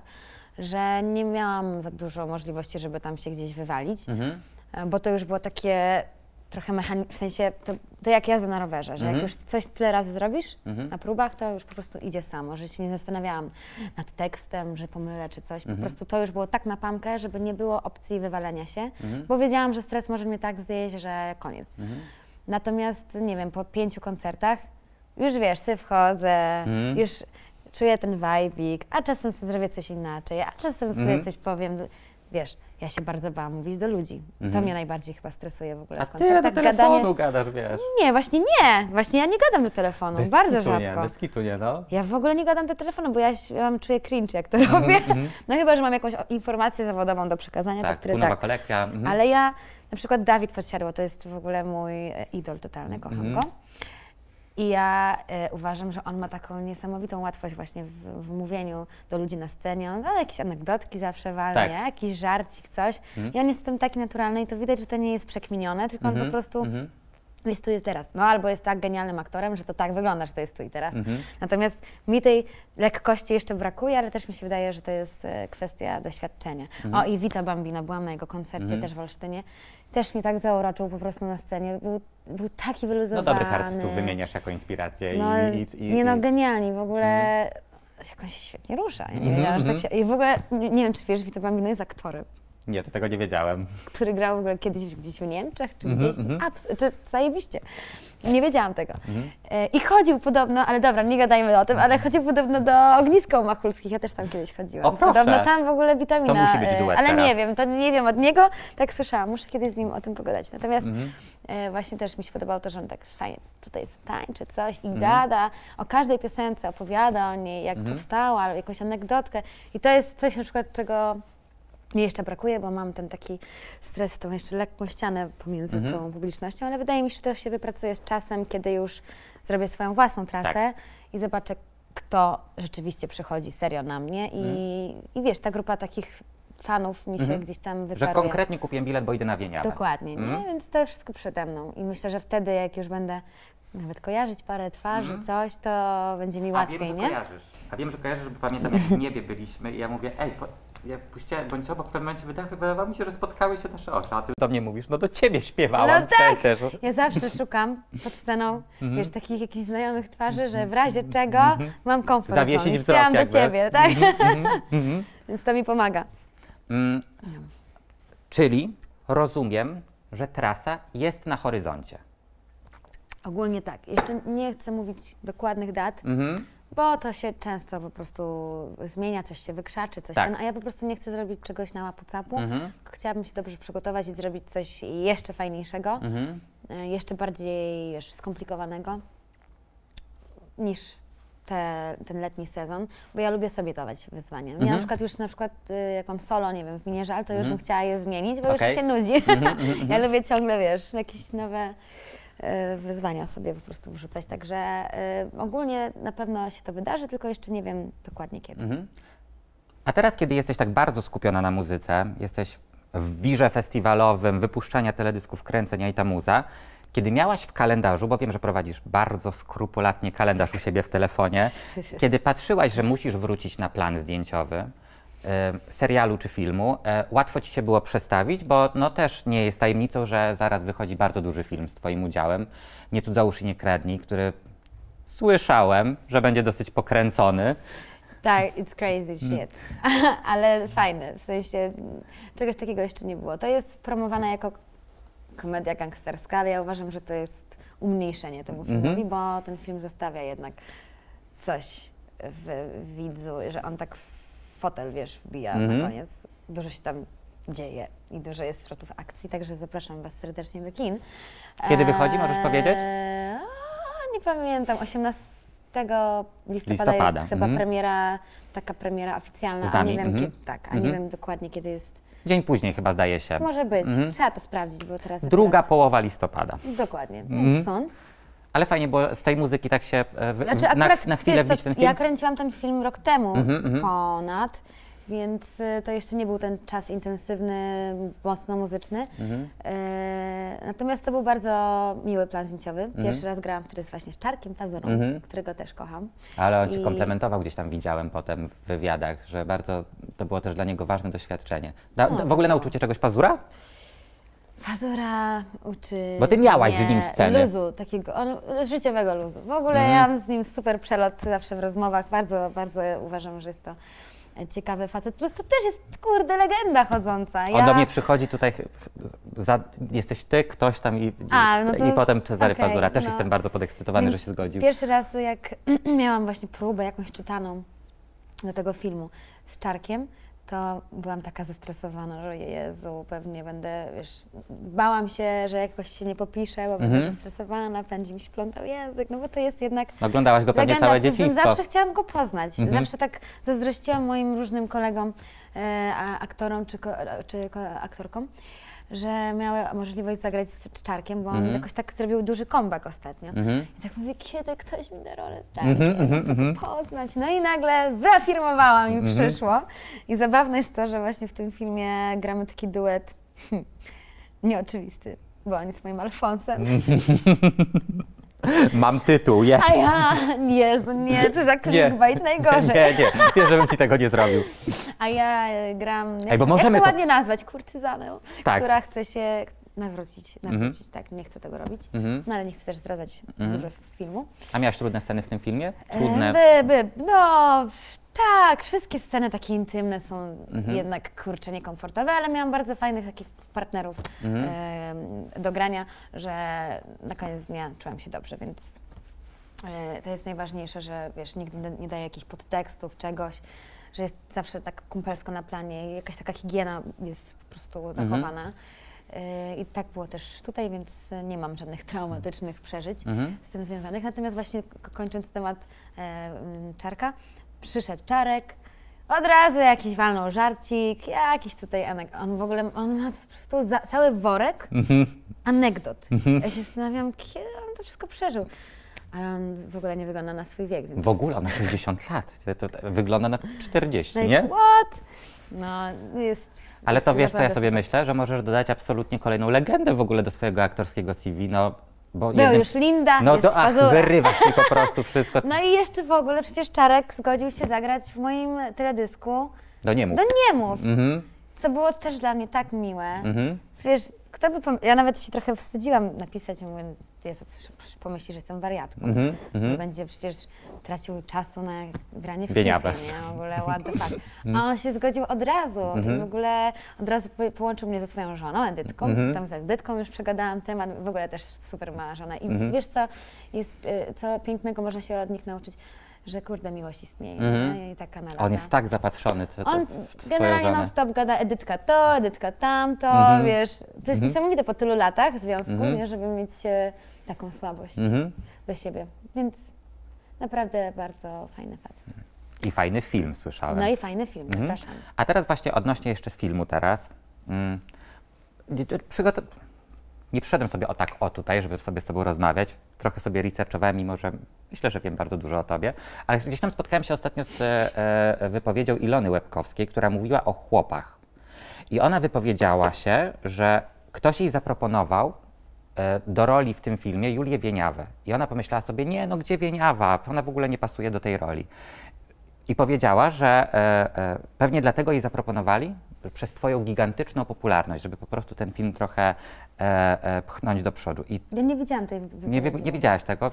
że nie miałam za dużo możliwości, żeby tam się gdzieś wywalić, Mhm. y, bo to już było takie trochę mechaniczne, w sensie to, to jak jazda na rowerze, że Mhm. jak już coś tyle razy zrobisz Mhm. na próbach, to już po prostu idzie samo, że się nie zastanawiałam nad tekstem, że pomylę czy coś, po Mhm. prostu to już było tak na pamkę, żeby nie było opcji wywalenia się, Mhm. bo wiedziałam, że stres może mnie tak zjeść, że koniec. Mhm. Natomiast, nie wiem, po pięciu koncertach już wiesz, sobie wchodzę, Mhm. już czuję ten vibik, a czasem sobie zrobię coś inaczej, a czasem sobie Mhm. coś powiem. Wiesz, ja się bardzo bałam mówić do ludzi. To Mhm. mnie najbardziej chyba stresuje w ogóle A w ty koncertach. do telefonu gadasz, wiesz. Nie, właśnie nie. Właśnie ja nie gadam do telefonu, Bez bardzo kitu nie, rzadko. bez kitu nie, no. Ja w ogóle nie gadam do telefonu, bo ja, się- ja mam, czuję cringe, jak to robię. mhm. No chyba, że mam jakąś o- informację zawodową do przekazania, Tak, to wtedy nowa tak. kolekcja. Mhm. Ale ja, na przykład Dawid Podsiadło, to jest w ogóle mój e, idol totalny, kocham Mhm. go. I ja e, uważam, że on ma taką niesamowitą łatwość właśnie w, w mówieniu do ludzi na scenie. On ale jakieś anegdotki zawsze walnie, Tak. jakiś żarcik, coś. Mhm. I on jest w tym taki naturalny i to widać, że to nie jest przekminione, tylko on Mhm, po prostu mhm. jest tu, jest teraz. No albo jest tak genialnym aktorem, że to tak wygląda, że to jest tu i teraz. Mhm. Natomiast mi tej lekkości jeszcze brakuje, ale też mi się wydaje, że to jest e, kwestia doświadczenia. Mhm. O i Vito Bambino, byłam na jego koncercie Mhm. też w Olsztynie. Też mnie tak zauroczył po prostu na scenie. Był, był taki No wyluzowany. dobrych artystów wymieniasz jako inspirację No, i, i, i, nie no, i... genialni. W ogóle jak on się świetnie rusza. Ja nie Mhm, wiedziałam, że tak mhm. się... I w ogóle, nie, nie wiem, czy wiesz, Vito Bambino jest aktorem, Nie, to tego nie wiedziałem. który grał w ogóle kiedyś gdzieś w Niemczech, czy Mhm, gdzieś. mhm. Abs- czy zajebiście. Nie wiedziałam tego. Mhm. E, I chodził podobno, ale dobra, nie gadajmy o tym, ale chodził podobno do ognisk ołmachulskich. Ja też tam kiedyś chodziłam. O, proszę. Podobno tam w ogóle witamina. To musi być e, duet Ale teraz. nie wiem, to nie wiem od niego. Tak słyszałam, muszę kiedyś z nim o tym pogadać. Natomiast Mhm. e, właśnie też mi się podobało to, że on tak fajnie tutaj tańczy coś i Mhm. gada o każdej piosence, opowiada o niej, jak Mhm. powstała, albo jakąś anegdotkę. I to jest coś na przykład, czego mi jeszcze brakuje, bo mam ten taki stres, tą jeszcze lekką ścianę pomiędzy Mhm. tą publicznością, ale wydaje mi się, że to się wypracuje z czasem, kiedy już zrobię swoją własną trasę Tak. i zobaczę, kto rzeczywiście przychodzi serio na mnie i, i wiesz, ta grupa takich fanów mi się Mhm. gdzieś tam Że wyparuje. konkretnie kupiłem bilet, bo idę na Wieniawę. Dokładnie, Mhm. nie? Więc to wszystko przede mną i myślę, że wtedy, jak już będę nawet kojarzyć parę twarzy, Mhm. coś, to będzie mi łatwiej, A wiem, że nie? kojarzysz. A wiem, że kojarzysz, bo pamiętam, jak w niebie byliśmy i ja mówię, ej, po, ja puściłem bądź obok, w pewnym momencie wydaje, wydawało mi się, że spotkały się nasze oczy, a ty do mnie mówisz, no do ciebie śpiewałam No tak. przecież. Ja zawsze szukam pod sceną, Mhm. wiesz, takich jakichś znajomych twarzy, że w razie czego mam komfort. Zawiesić zone i wzrok śpiewam do jakby. ciebie, tak? Mhm, mhm. Więc to mi pomaga. Mm, czyli rozumiem, że trasa jest na horyzoncie. Ogólnie tak. Jeszcze nie chcę mówić dokładnych dat, Mhm. bo to się często po prostu zmienia, coś się wykrzaczy, coś Tak. ten, a ja po prostu nie chcę zrobić czegoś na łapu-capu. Mhm. Tylko chciałabym się dobrze przygotować i zrobić coś jeszcze fajniejszego, Mhm. e, jeszcze bardziej wiesz, skomplikowanego niż te, ten letni sezon, bo ja lubię sobie dawać wyzwania. Ja Mhm. na przykład już na przykład y, jak mam solo, nie wiem, w minie żal, to już Mhm. bym chciała je zmienić, bo Okej. już mi się nudzi. Mhm, mhm, Ja mhm. lubię ciągle, wiesz, jakieś nowe y, wyzwania sobie po prostu wrzucać, także y, ogólnie na pewno się to wydarzy, tylko jeszcze nie wiem dokładnie kiedy. Mhm. A teraz, kiedy jesteś tak bardzo skupiona na muzyce, jesteś w wirze festiwalowym, wypuszczania teledysków, kręcenia i ta muza, kiedy miałaś w kalendarzu, bo wiem, że prowadzisz bardzo skrupulatnie kalendarz u siebie w telefonie, kiedy patrzyłaś, że musisz wrócić na plan zdjęciowy e, serialu czy filmu, e, łatwo ci się było przestawić, bo no też nie jest tajemnicą, że zaraz wychodzi bardzo duży film z twoim udziałem, Nie cudzołóż i nie kradnij, który słyszałem, że będzie dosyć pokręcony. Tak, it's crazy shit, ale fajne, w sensie czegoś takiego jeszcze nie było. To jest promowane jako komedia gangsterska, ale ja uważam, że to jest umniejszenie temu filmowi, Mhm. bo ten film zostawia jednak coś w widzu, że on tak w fotel, wiesz, wbija Mhm. na koniec. Dużo się tam dzieje i dużo jest zwrotów akcji, także zapraszam Was serdecznie do kin. Kiedy wychodzi, możesz powiedzieć? Eee, a, nie pamiętam, osiemnastego listopada, Listopada, jest chyba mhm. premiera, taka premiera oficjalna, Z a nami, nie wiem, mhm. kiedy, tak, a nie Mhm. wiem dokładnie kiedy jest. Dzień później chyba zdaje się. Może być, Mhm. trzeba to sprawdzić, bo teraz... Druga akurat- połowa listopada. Dokładnie, Mhm. więc są. Ale fajnie, bo z tej muzyki tak się e, w, Znaczy na, akurat, na chwilę wiesz, wbić to, ten film. ja kręciłam ten film rok temu Mhm, mhm. ponad, więc y, to jeszcze nie był ten czas intensywny, mocno muzyczny. Mhm. E, natomiast to był bardzo miły plan zdjęciowy. Pierwszy raz grałam wtedy właśnie z Czarkiem Pazurą, Mhm. którego też kocham. Ale on ci I- komplementował, gdzieś tam widziałem potem w wywiadach, że bardzo to było też dla niego ważne doświadczenie. Da, No, w tak ogóle było. nauczył cię czegoś Pazura? Pazura uczy Bo ty miałaś z mnie nim sceny. luzu, takiego on, życiowego luzu. W ogóle Mhm. ja mam z nim super przelot zawsze w rozmowach. Bardzo, bardzo uważam, że jest to ciekawy facet. Plus to też jest, kurde, legenda chodząca. On Ja- do mnie przychodzi tutaj, ch- ch- za, jesteś ty, ktoś tam i, A, no i, to- i potem Cezary okej, Pazura. Też no. jestem bardzo podekscytowany, Więc że się zgodził. Pierwszy raz, jak miałam właśnie próbę jakąś czytaną do tego filmu z Czarkiem, to byłam taka zestresowana, że Jezu, pewnie będę, wiesz, bałam się, że jakoś się nie popiszę, bo będę Mhm. zestresowana, będzie mi się plątał język, no bo to jest jednak Oglądałaś go pewnie legenda. całe Poza tym dzieciństwo. Zawsze chciałam go poznać, Mhm. zawsze tak zazdrościłam moim różnym kolegom, e, a- aktorom czy, ko, czy ko, aktorkom, że miały możliwość zagrać z Czarkiem, bo on Mhm. jakoś tak zrobił duży comeback ostatnio. Mhm. I tak mówię, kiedy ktoś mi da rolę z Czarkiem, Mhm, mhm, żeby mhm. go poznać. No i nagle wyafirmowałam i Mhm. przyszło. I zabawne jest to, że właśnie w tym filmie gramy taki duet hmm, nieoczywisty, bo on jest moim Alfonsem. Mam tytuł, jest. A ja, Jezu, nie, co za clickbait, najgorzej. Nie, nie, wiesz, żebym ci tego nie zrobił. A ja e, gram, jak, Ej, bo jak możemy to to- ładnie nazwać, kurtyzanę, Tak. która chce się nawrócić, nawrócić, Mhm. tak, nie chcę tego robić, Mhm. no ale nie chcę też zdradzać Mhm. dużo filmu. A miałaś trudne sceny w tym filmie? E, Trudne. By, by, no tak, wszystkie sceny takie intymne są Mhm. jednak, kurczę, niekomfortowe, ale miałam bardzo fajnych takich partnerów Mhm. e, do grania, że na koniec dnia czułam się dobrze, więc e, to jest najważniejsze, że wiesz, nigdy nie- nie daję jakichś podtekstów, czegoś, że jest zawsze tak kumpelsko na planie i jakaś taka higiena jest po prostu zachowana. E, I tak było też tutaj, więc nie mam żadnych traumatycznych przeżyć Mhm. z tym związanych. Natomiast właśnie k- kończąc temat e, m, Czarka, przyszedł Czarek, od razu jakiś walnął żarcik, jakiś tutaj anegdot. On w ogóle, on ma po prostu za, cały worek Mhm. anegdot. Ja się zastanawiam, kiedy on to wszystko przeżył. Ale on w ogóle nie wygląda na swój wiek, więc... W ogóle ona sześćdziesiąt lat. To, to, to wygląda na czterdzieści, like, nie? what? No, jest... Ale jest to wiesz, co ja naprawdę sobie super. myślę, że możesz dodać absolutnie kolejną legendę w ogóle do swojego aktorskiego C V, no bo Był już Linda, no jest to ach, Pazura. wyrywasz mi po prostu wszystko. No i jeszcze w ogóle przecież Czarek zgodził się zagrać w moim teledysku Do nie mów. Do Niemów, Mhm, co było też dla mnie tak miłe. mhm. Wiesz, kto by pom- ja nawet się trochę wstydziłam napisać, mówię, Jezus, pomyśli, że jestem wariatką. Mhm, mhm. Że będzie przecież tracił czasu na granie w Wieniawę. klipie, nie? W ogóle what the fuck. A on się zgodził od razu i w ogóle od razu po- połączył mnie ze swoją żoną, Edytką. Mhm. Tam z Edytką już przegadałam temat, w ogóle też super mała żona. I Mhm. wiesz co, jest, y, co pięknego można się od nich nauczyć, że kurde, miłość istnieje, Mhm. nie? I taka nalata. On jest tak zapatrzony co, to On w swoją generalnie żonę. non stop gada Edytka to, Edytka tamto, Mhm. wiesz. To jest niesamowite po tylu latach związku, Mhm. nie, żeby mieć e, taką słabość Mhm. do siebie. Więc naprawdę bardzo fajny facet. I fajny film słyszałem. No i fajny film, Mhm. zapraszam. A teraz właśnie odnośnie jeszcze filmu teraz. Mm, nie- to przygotow... Nie przyszedłem sobie o tak o tutaj, żeby sobie z tobą rozmawiać. Trochę sobie researchowałem, mimo że myślę, że wiem bardzo dużo o tobie. Ale gdzieś tam spotkałem się ostatnio z e, wypowiedzią Ilony Łebkowskiej, która mówiła o chłopach. I ona wypowiedziała się, że ktoś jej zaproponował e, do roli w tym filmie Julię Wieniawę. I ona pomyślała sobie, nie, no gdzie Wieniawa? Ona w ogóle nie pasuje do tej roli. I powiedziała, że e, e, pewnie dlatego jej zaproponowali przez twoją gigantyczną popularność, żeby po prostu ten film trochę e, e, pchnąć do przodu. I Ja nie widziałam tej nie, wypowiedzi. wie- nie widziałaś tego?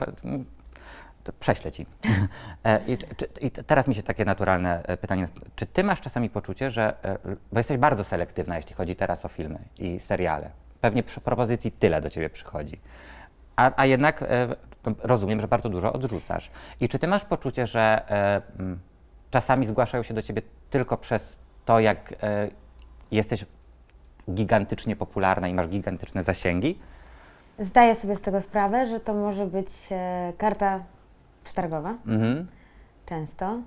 To prześlę ci. E, I, czy, czy- I teraz mi się takie naturalne e, pytanie, nast- czy ty masz czasami poczucie, że, e, bo jesteś bardzo selektywna, jeśli chodzi teraz o filmy i seriale, pewnie przy propozycji tyle do ciebie przychodzi, a, a jednak e, no, rozumiem, że bardzo dużo odrzucasz. I czy ty masz poczucie, że e, m, czasami zgłaszają się do ciebie tylko przez to, jak e, jesteś gigantycznie popularna i masz gigantyczne zasięgi? Zdaję sobie z tego sprawę, że to może być e, karta przetargowa, Mhm. często.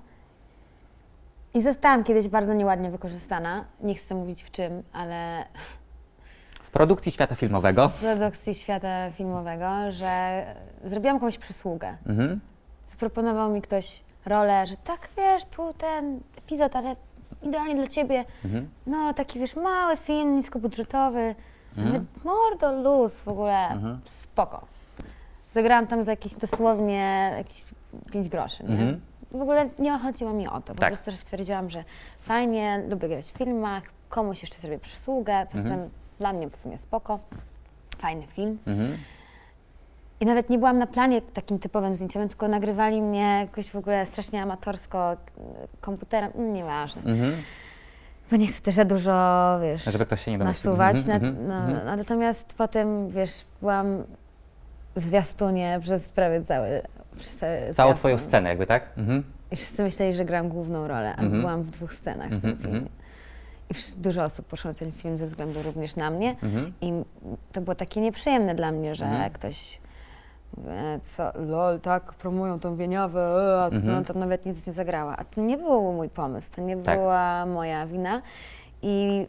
I zostałam kiedyś bardzo nieładnie wykorzystana. Nie chcę mówić w czym, ale W produkcji świata filmowego. w produkcji świata filmowego, że zrobiłam komuś przysługę. Mhm. Zaproponował mi ktoś rolę, że tak, wiesz, tu ten epizod, ale idealnie dla ciebie. Mhm. No, taki, wiesz, mały film, niskobudżetowy. Mhm. Mordo, luz, w ogóle Mhm. spoko. Zagrałam tam za jakieś dosłownie jakieś pięć groszy, nie? Mhm. W ogóle nie chodziło mi o to. Po Tak. prostu stwierdziłam, że fajnie, lubię grać w filmach, komuś jeszcze zrobię przysługę, poza Mhm. tym dla mnie w sumie spoko. Fajny film. Mhm. I nawet nie byłam na planie takim typowym zdjęciowym, tylko nagrywali mnie jakoś w ogóle strasznie amatorsko, komputerem, mm, nieważne. Mhm. Bo nie chcę też za dużo, wiesz, Żeby ktoś się nie domyślił. nasuwać. Mhm, na, mhm, no, mhm. no, natomiast potem, wiesz, byłam w zwiastunie przez prawie cały, przez cały Całą zwiastun. twoją scenę jakby, tak? Mhm. I wszyscy myśleli, że gram główną rolę, a Mhm. byłam w dwóch scenach w Mhm, tym filmie. mhm. I wsz- dużo osób poszło na ten film ze względu również na mnie. Mhm. I to było takie nieprzyjemne dla mnie, że Mhm. ktoś, e, co, lol, tak, promują tą Wieniawę, e, a Mhm. no, to nawet nic nie zagrała. A to nie był mój pomysł, to nie Tak. była moja wina. I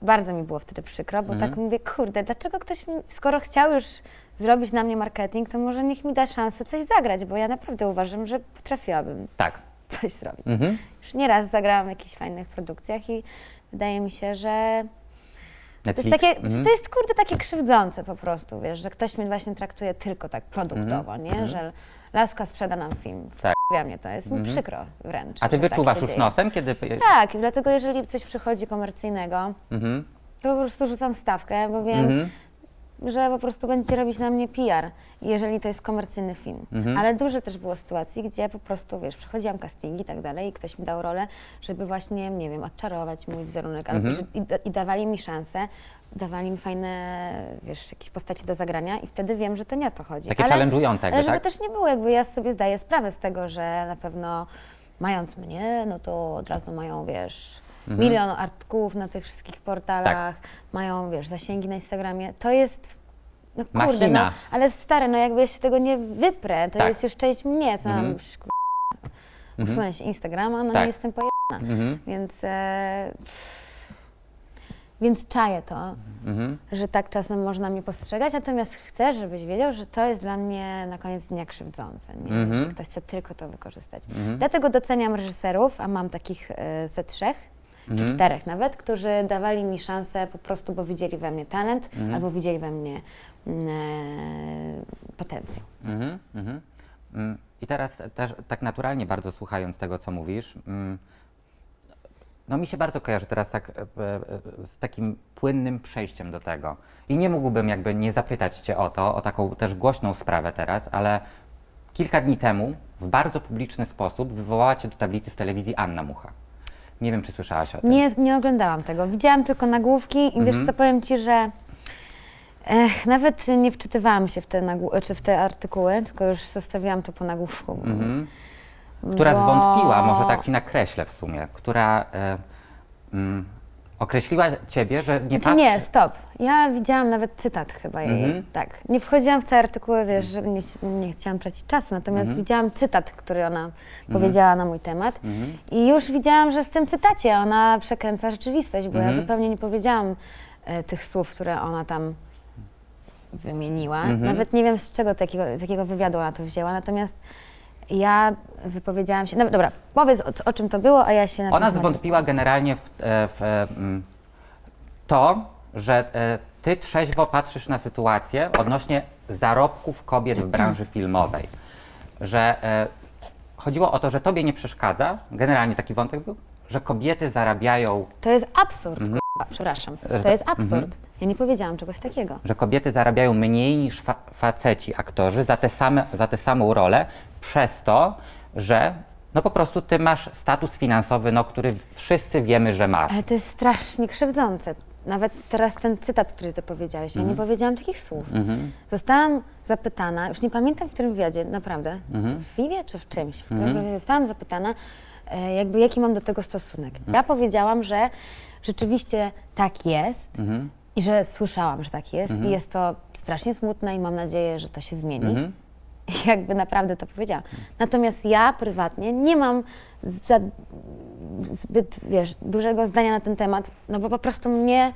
bardzo mi było wtedy przykro, bo Mhm. tak mówię, kurde, dlaczego ktoś, mi, skoro chciał już zrobić na mnie marketing, to może niech mi da szansę coś zagrać, bo ja naprawdę uważam, że potrafiłabym Tak. coś zrobić. Mhm. Już nieraz zagrałam w jakichś fajnych produkcjach i wydaje mi się, że to jest, Netflix. takie, Mhm. że to jest kurde takie krzywdzące po prostu, wiesz, że ktoś mnie właśnie traktuje tylko tak produktowo, nie? Mhm. Że laska sprzeda nam film. Tak. Ja mnie to jest mi Mhm. przykro wręcz. A ty że wyczuwasz tak się już dzieje. nosem, kiedy... Tak, i dlatego jeżeli coś przychodzi komercyjnego, Mhm. to po prostu rzucam stawkę, bo wiem, Mhm. że po prostu będziecie robić na mnie P R, jeżeli to jest komercyjny film. Mhm. Ale dużo też było sytuacji, gdzie po prostu, wiesz, przechodziłam castingi i tak dalej i ktoś mi dał rolę, żeby właśnie, nie wiem, odczarować mój wizerunek, albo Mhm. że, i, da- i dawali mi szansę, dawali mi fajne, wiesz, jakieś postaci do zagrania i wtedy wiem, że to nie o to chodzi. Takie ale, challenge'ujące jakby, ale żeby tak? też nie było, jakby ja sobie zdaję sprawę z tego, że na pewno mając mnie, no to od razu mają, wiesz, Mhm. milion artykułów na tych wszystkich portalach, mają, wiesz, zasięgi na Instagramie. To jest, no kurde, Machina. no, ale stary, no jakby ja się tego nie wyprę, to Tak. jest już część mnie, co Mhm. mam, mhm. usunąć Instagrama, no Tak. nie jestem pojebana. Mhm. Więc, e, więc czaję to, Mhm. że tak czasem można mnie postrzegać, natomiast chcę, żebyś wiedział, że to jest dla mnie na koniec dnia krzywdzące, nie? Mhm. Że ktoś chce tylko to wykorzystać. Mhm. Dlatego doceniam reżyserów, a mam takich e, ze trzech, Mhm. czy czterech nawet, którzy dawali mi szansę po prostu, bo widzieli we mnie talent, Mhm. albo widzieli we mnie mm, e, potencjał. Mhm, mhm. Mm, I teraz też tak naturalnie bardzo słuchając tego, co mówisz, mm, no mi się bardzo kojarzy teraz tak, e, e, z takim płynnym przejściem do tego. I nie mógłbym jakby nie zapytać Cię o to, o taką też głośną sprawę teraz, ale kilka dni temu w bardzo publiczny sposób wywołała Cię do tablicy w telewizji Anna Mucha. Nie wiem, czy słyszałaś o tym. Nie, nie oglądałam tego. Widziałam tylko nagłówki i wiesz Mhm. co, powiem Ci, że ech, nawet nie wczytywałam się w te, nagłó- czy w te artykuły, tylko już zostawiłam to po nagłówku. Mhm. Która bo- zwątpiła, może tak Ci nakreślę w sumie, która e, mm, określiła Ciebie, że nie Znaczy patrzy... nie, stop. Ja widziałam nawet cytat chyba jej. Mhm. Tak. Nie wchodziłam w te artykuły, wiesz, żeby nie, nie chciałam tracić czasu, natomiast Mhm. widziałam cytat, który ona powiedziała na mój temat. Mhm. I już widziałam, że w tym cytacie ona przekręca rzeczywistość, bo Mhm. ja zupełnie nie powiedziałam e, tych słów, które ona tam wymieniła. Mhm. Nawet nie wiem, z czego takiego, z jakiego wywiadu ona to wzięła, natomiast ja wypowiedziałam się... No dobra, powiedz o, o czym to było, a ja się na Ona ten temat- zwątpiła generalnie w, e, w e, mm, to, że e, Ty trzeźwo patrzysz na sytuację odnośnie zarobków kobiet w branży filmowej. Że e, chodziło o to, że Tobie nie przeszkadza, generalnie taki wątek był, że kobiety zarabiają, To jest absurd, kurwa, przepraszam. Że To za- jest absurd. Mhm. Ja nie powiedziałam czegoś takiego. że kobiety zarabiają mniej niż fa faceci, aktorzy, za, te same, za tę samą rolę, przez to, że no po prostu Ty masz status finansowy, no, który wszyscy wiemy, że masz. Ale to jest strasznie krzywdzące. Nawet teraz ten cytat, który ty powiedziałeś, ja nie powiedziałam takich słów. Mhm. Zostałam zapytana, już nie pamiętam w którym wywiadzie, naprawdę, Mhm. w Fiwie czy w czymś, w każdym Mhm. razie zostałam zapytana, e, jakby jaki mam do tego stosunek. Ja powiedziałam, że rzeczywiście tak jest Mhm. i że słyszałam, że tak jest Mhm. i jest to strasznie smutne i mam nadzieję, że to się zmieni. Mhm. I jakby naprawdę to powiedziałam. Natomiast ja prywatnie nie mam za, zbyt, wiesz, dużego zdania na ten temat, no bo po prostu mnie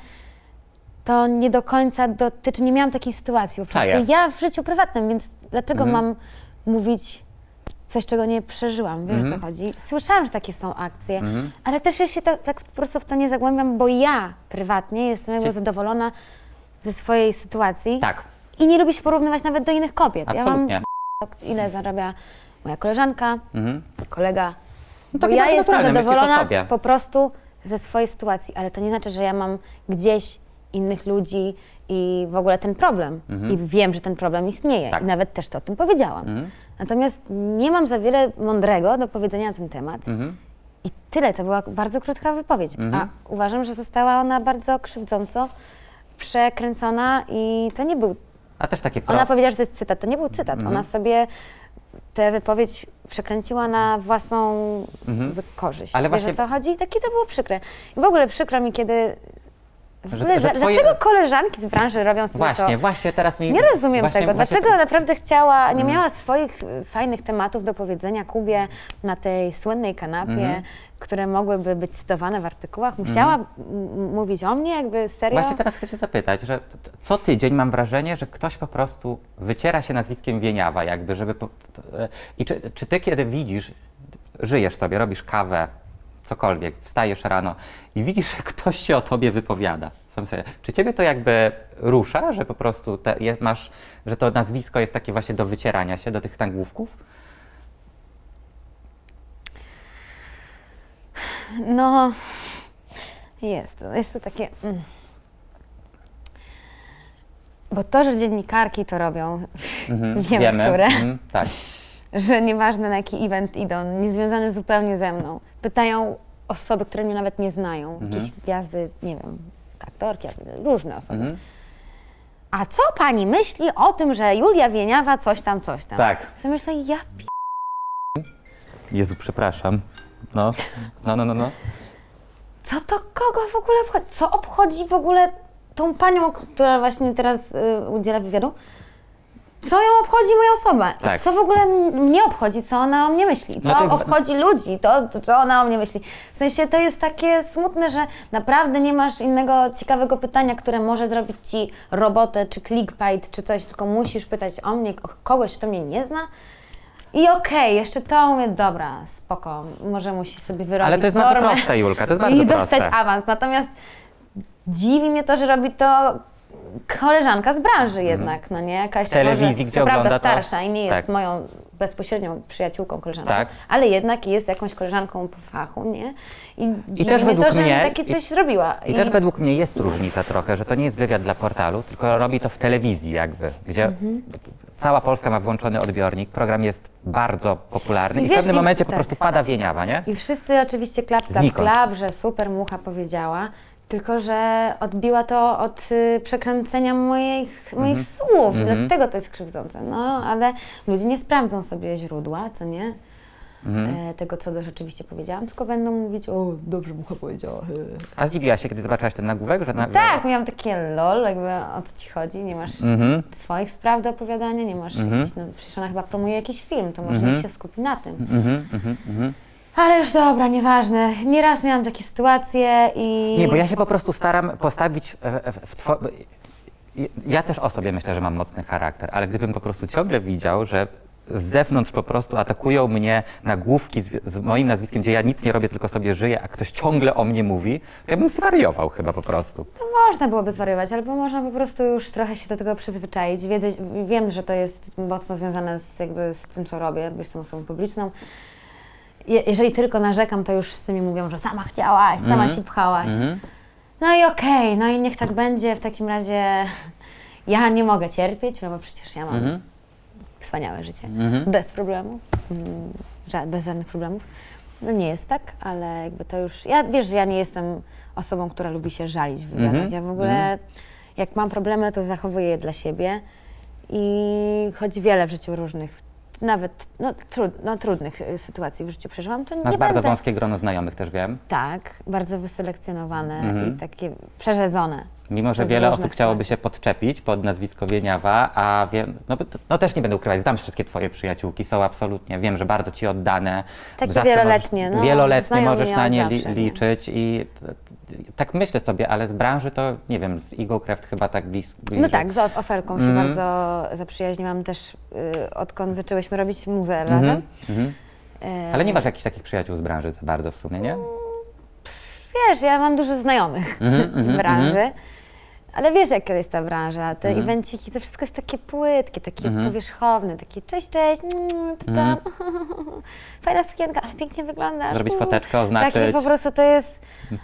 to nie do końca dotyczy, nie miałam takiej sytuacji. Po prostu Czaję. ja w życiu prywatnym, więc dlaczego Mhm. mam mówić coś, czego nie przeżyłam? Wiesz, Mhm. o co chodzi? Słyszałam, że takie są akcje, Mhm. ale też ja się tak, tak po prostu w to nie zagłębiam, bo ja prywatnie jestem jakby Cie- zadowolona ze swojej sytuacji Tak, i nie lubię się porównywać nawet do innych kobiet. absolutnie. Ja mam ile zarabia moja koleżanka, Mhm. kolega. No Bo takie ja bardzo jestem naturalne, myślisz o zadowolona sobie. po prostu ze swojej sytuacji, ale to nie znaczy, że ja mam gdzieś innych ludzi i w ogóle ten problem. Mhm. I wiem, że ten problem istnieje. Tak. I nawet też to o tym powiedziałam. Mhm. Natomiast nie mam za wiele mądrego do powiedzenia na ten temat. Mhm. I tyle, to była bardzo krótka wypowiedź. Mhm. A uważam, że została ona bardzo krzywdząco przekręcona i to nie był A też takie pro... ona powiedziała, że to jest cytat. To nie był cytat. Mhm. Ona sobie tę wypowiedź przekręciła na własną Mhm. korzyść. Ale Wiesz, właśnie- o co chodzi? Takie to było przykre. I w ogóle przykro mi, kiedy W ogóle, że, twoje... Dlaczego koleżanki z branży robią sobie właśnie, to? Właśnie, teraz mi... Nie rozumiem właśnie, tego. właśnie Dlaczego to... naprawdę chciała, nie miała swoich fajnych tematów do powiedzenia Kubie na tej słynnej kanapie, mm. które mogłyby być cytowane w artykułach? Musiała mm. mówić o mnie, jakby serio? Właśnie teraz chcę cię zapytać, że co tydzień mam wrażenie, że ktoś po prostu wyciera się nazwiskiem Wieniawa, jakby, żeby... Po... I czy, czy ty, kiedy widzisz, żyjesz sobie, robisz kawę, cokolwiek, wstajesz rano i widzisz, że ktoś się o tobie wypowiada. Sam sobie, czy ciebie to jakby rusza, że po prostu te, je, masz, że to nazwisko jest takie właśnie do wycierania się, do tych nagłówków? No, jest to, jest to takie... Mm. Bo to, że dziennikarki to robią, mhm, wiemy, wiemy, które, mhm, tak. że nieważne na jaki event idą, niezwiązane zupełnie ze mną, pytają osoby, które mnie nawet nie znają, mhm. jakieś gwiazdy, nie wiem, aktorki, różne osoby. Mhm. A co pani myśli o tym, że Julia Wieniawa coś tam, coś tam? Tak. Ja myślę, ja p... Jezu, przepraszam. No, no, no, no, no. Co to kogo w ogóle obchodzi? Co obchodzi w ogóle tą panią, która właśnie teraz y, udziela wywiadu? Co ją obchodzi moją osobę? Tak. Co w ogóle mnie obchodzi, co ona o mnie myśli? Co no to... obchodzi ludzi, to, to co ona o mnie myśli? W sensie to jest takie smutne, że naprawdę nie masz innego ciekawego pytania, które może zrobić ci robotę, czy clickbait, czy coś, tylko musisz pytać o mnie, o kogoś, kto mnie nie zna. I okej, okay, jeszcze to mówię, dobra, spoko, może musi sobie wyrobić Ale to jest normę bardzo proste, Julka, to jest bardzo i proste. dostać awans. Natomiast dziwi mnie to, że robi to koleżanka z branży jednak, no nie? Jakaś w telewizji, może, gdzie co prawda to... starsza i nie jest tak. moją bezpośrednią przyjaciółką, koleżanką, tak. ale jednak jest jakąś koleżanką po fachu, nie? I, I też według to, że mnie takie coś i, zrobiła. I, I też według mnie jest różnica trochę, że to nie jest wywiad dla portalu, tylko robi to w telewizji jakby, gdzie mhm. cała Polska ma włączony odbiornik, program jest bardzo popularny i, i wiesz, w pewnym i, momencie tak. po prostu pada Wieniawa, nie? I wszyscy oczywiście klap, klap, klap, że super mucha powiedziała. Tylko że odbiła to od y, przekręcenia moich, moich mm-hmm. słów, mm-hmm. dlatego to jest krzywdzące. No, ale ludzie nie sprawdzą sobie źródła, co nie? Mm-hmm. E, tego, co do rzeczywiście powiedziałam, tylko będą mówić, o, dobrze mucha powiedziała. A zdziwiła się, kiedy zobaczyłaś ten nagłówek? Że na... Tak, miałam takie lol, jakby o co ci chodzi, nie masz mm-hmm. swoich spraw do opowiadania, nie masz mm-hmm. jakiś, no, przecież ona chyba promuje jakiś film, to może mm-hmm. niech się skupi na tym. Mm-hmm. Mm-hmm. Ale już dobra, nieważne. Nieraz miałam takie sytuacje i... Nie, bo ja się po prostu staram postawić w, w, w two... Ja też o sobie myślę, że mam mocny charakter, ale gdybym po prostu ciągle widział, że z zewnątrz po prostu atakują mnie nagłówki z, z moim nazwiskiem, gdzie ja nic nie robię, tylko sobie żyję, a ktoś ciągle o mnie mówi, to ja bym zwariował chyba po prostu. To można byłoby zwariować, albo można po prostu już trochę się do tego przyzwyczaić. Wiedzę, wiem, że to jest mocno związane z, jakby z tym, co robię, bo jestem osobą publiczną. Jeżeli tylko narzekam, to już wszyscy mi mówią, że sama chciałaś, sama mm-hmm. się pchałaś. Mm-hmm. No i okej, okay, no i niech tak będzie. W takim razie ja nie mogę cierpieć, no bo przecież ja mam mm-hmm. wspaniałe życie. Mm-hmm. Bez problemów, mm, bez żadnych problemów. No nie jest tak, ale jakby to już... Ja, wiesz, że ja nie jestem osobą, która lubi się żalić w wywiadach. Mm-hmm. Ja w ogóle, mm-hmm. jak mam problemy, to zachowuję je dla siebie. I choć wiele w życiu różnych nawet no, trud, no, trudnych sytuacji w życiu przeżyłam, to Masz nie bardzo będę... wąskie grono znajomych, też wiem. Tak, bardzo wyselekcjonowane mm-hmm. i takie przerzedzone. Mimo, że wiele osób chciałoby się podczepić pod nazwisko Wieniawa, a wiem, no, no też nie będę ukrywać, znam wszystkie twoje przyjaciółki, są absolutnie, wiem, że bardzo ci oddane. Takie wieloletnie, możesz, no. Wieloletnie możesz na nie li, zawsze, liczyć nie? i tak myślę sobie, ale z branży to, nie wiem, z Eagle Craft chyba tak blisko. No tak, z Oferką mm. się bardzo zaprzyjaźniłam też, y, odkąd zaczęłyśmy robić muzę mm-hmm. razem. Mm-hmm. Y, ale nie masz jakichś takich przyjaciół z branży za bardzo w sumie, nie? Wiesz, ja mam dużo znajomych mm-hmm, w branży. Mm-hmm. Ale wiesz, jaka jest ta branża, te mm. evenciki, to wszystko jest takie płytkie, takie mm. powierzchowne, takie cześć, cześć, mm, to tam, mm. fajna sukienka, ale pięknie wyglądasz. Zrobić foteczkę, oznaczyć. Takie po prostu to jest...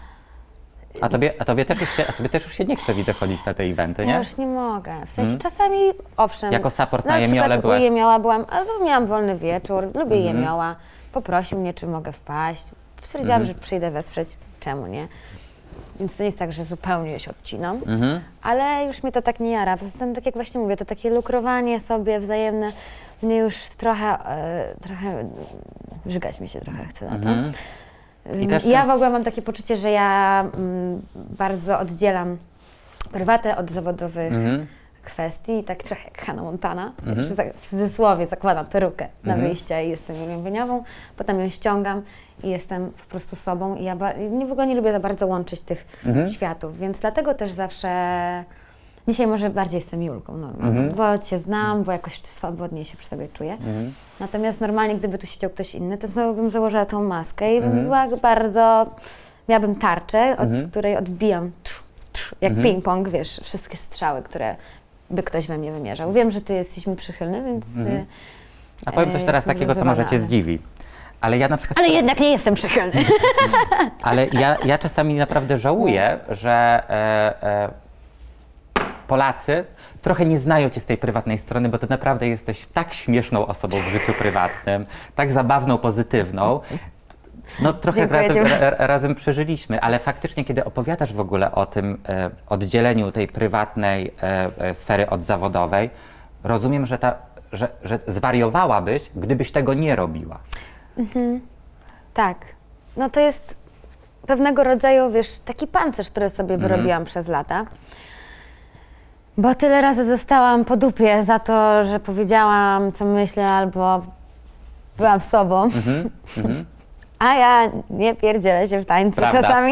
A tobie, a, tobie też już się, a tobie też już się nie chce, widzę, chodzić na te eventy, nie? Ja już nie mogę, w sensie mm. czasami, owszem. Jako support na, na Jemiole byłaś? u Jemioła byłam, albo miałam wolny wieczór, lubię mm. Jemioła, poprosił mnie, czy mogę wpaść. Stwierdziłam, mm. że przyjdę wesprzeć, czemu nie? Więc to nie jest tak, że zupełnie się odcinam, mm-hmm. ale już mnie to tak nie jara. Poza tym, tak jak właśnie mówię, to takie lukrowanie sobie wzajemne, mnie już trochę, e, trochę, żygać mi się trochę chce na to. Mm-hmm. I też ja ten... w ogóle mam takie poczucie, że ja mm, bardzo oddzielam prywatę od zawodowych Mhm. kwestii, tak trochę jak Hannah Montana, Mhm. że w cudzysłowie zakładam perukę na Mhm. wyjście i jestem Julią Wieniawą, potem ją ściągam i jestem po prostu sobą i ja ba- nie, w ogóle nie lubię za bardzo łączyć tych Mhm. światów, więc dlatego też zawsze, dzisiaj może bardziej jestem Julką normalną, Mhm. bo Cię znam, bo jakoś swobodniej się przy Tobie czuję. Mhm. Natomiast normalnie, gdyby tu siedział ktoś inny, to znowu bym założyła tą maskę i bym Mhm. była bardzo, miałabym tarczę, od Mhm. której odbijam tch, tch, jak Mhm. ping-pong, wiesz, wszystkie strzały, które by ktoś we mnie wymierzał. Wiem, że Ty jesteś mi przychylny, więc... Mhm. y, A powiem coś e, teraz jestem takiego, co może Cię wyluzowana, zdziwi. Ale ja na przykład... Ale jednak nie jestem przychylny. Ale ja, ja czasami naprawdę żałuję, że e, e, Polacy trochę nie znają Cię z tej prywatnej strony, bo Ty naprawdę jesteś tak śmieszną osobą w życiu prywatnym, tak zabawną, pozytywną. No trochę Dziękuję razem, Ci bardzo. ra, razem przeżyliśmy, ale faktycznie kiedy opowiadasz w ogóle o tym e, oddzieleniu tej prywatnej e, e, sfery od zawodowej, rozumiem, że, ta, że, że zwariowałabyś, gdybyś tego nie robiła. Tak. No to jest pewnego rodzaju, wiesz, taki pancerz, który sobie wyrobiłam przez lata. Bo tyle razy zostałam po dupie za to, że powiedziałam, co myślę, albo byłam sobą. Mhm, mhm. A ja nie pierdzielę się w tańcu Prawda. czasami.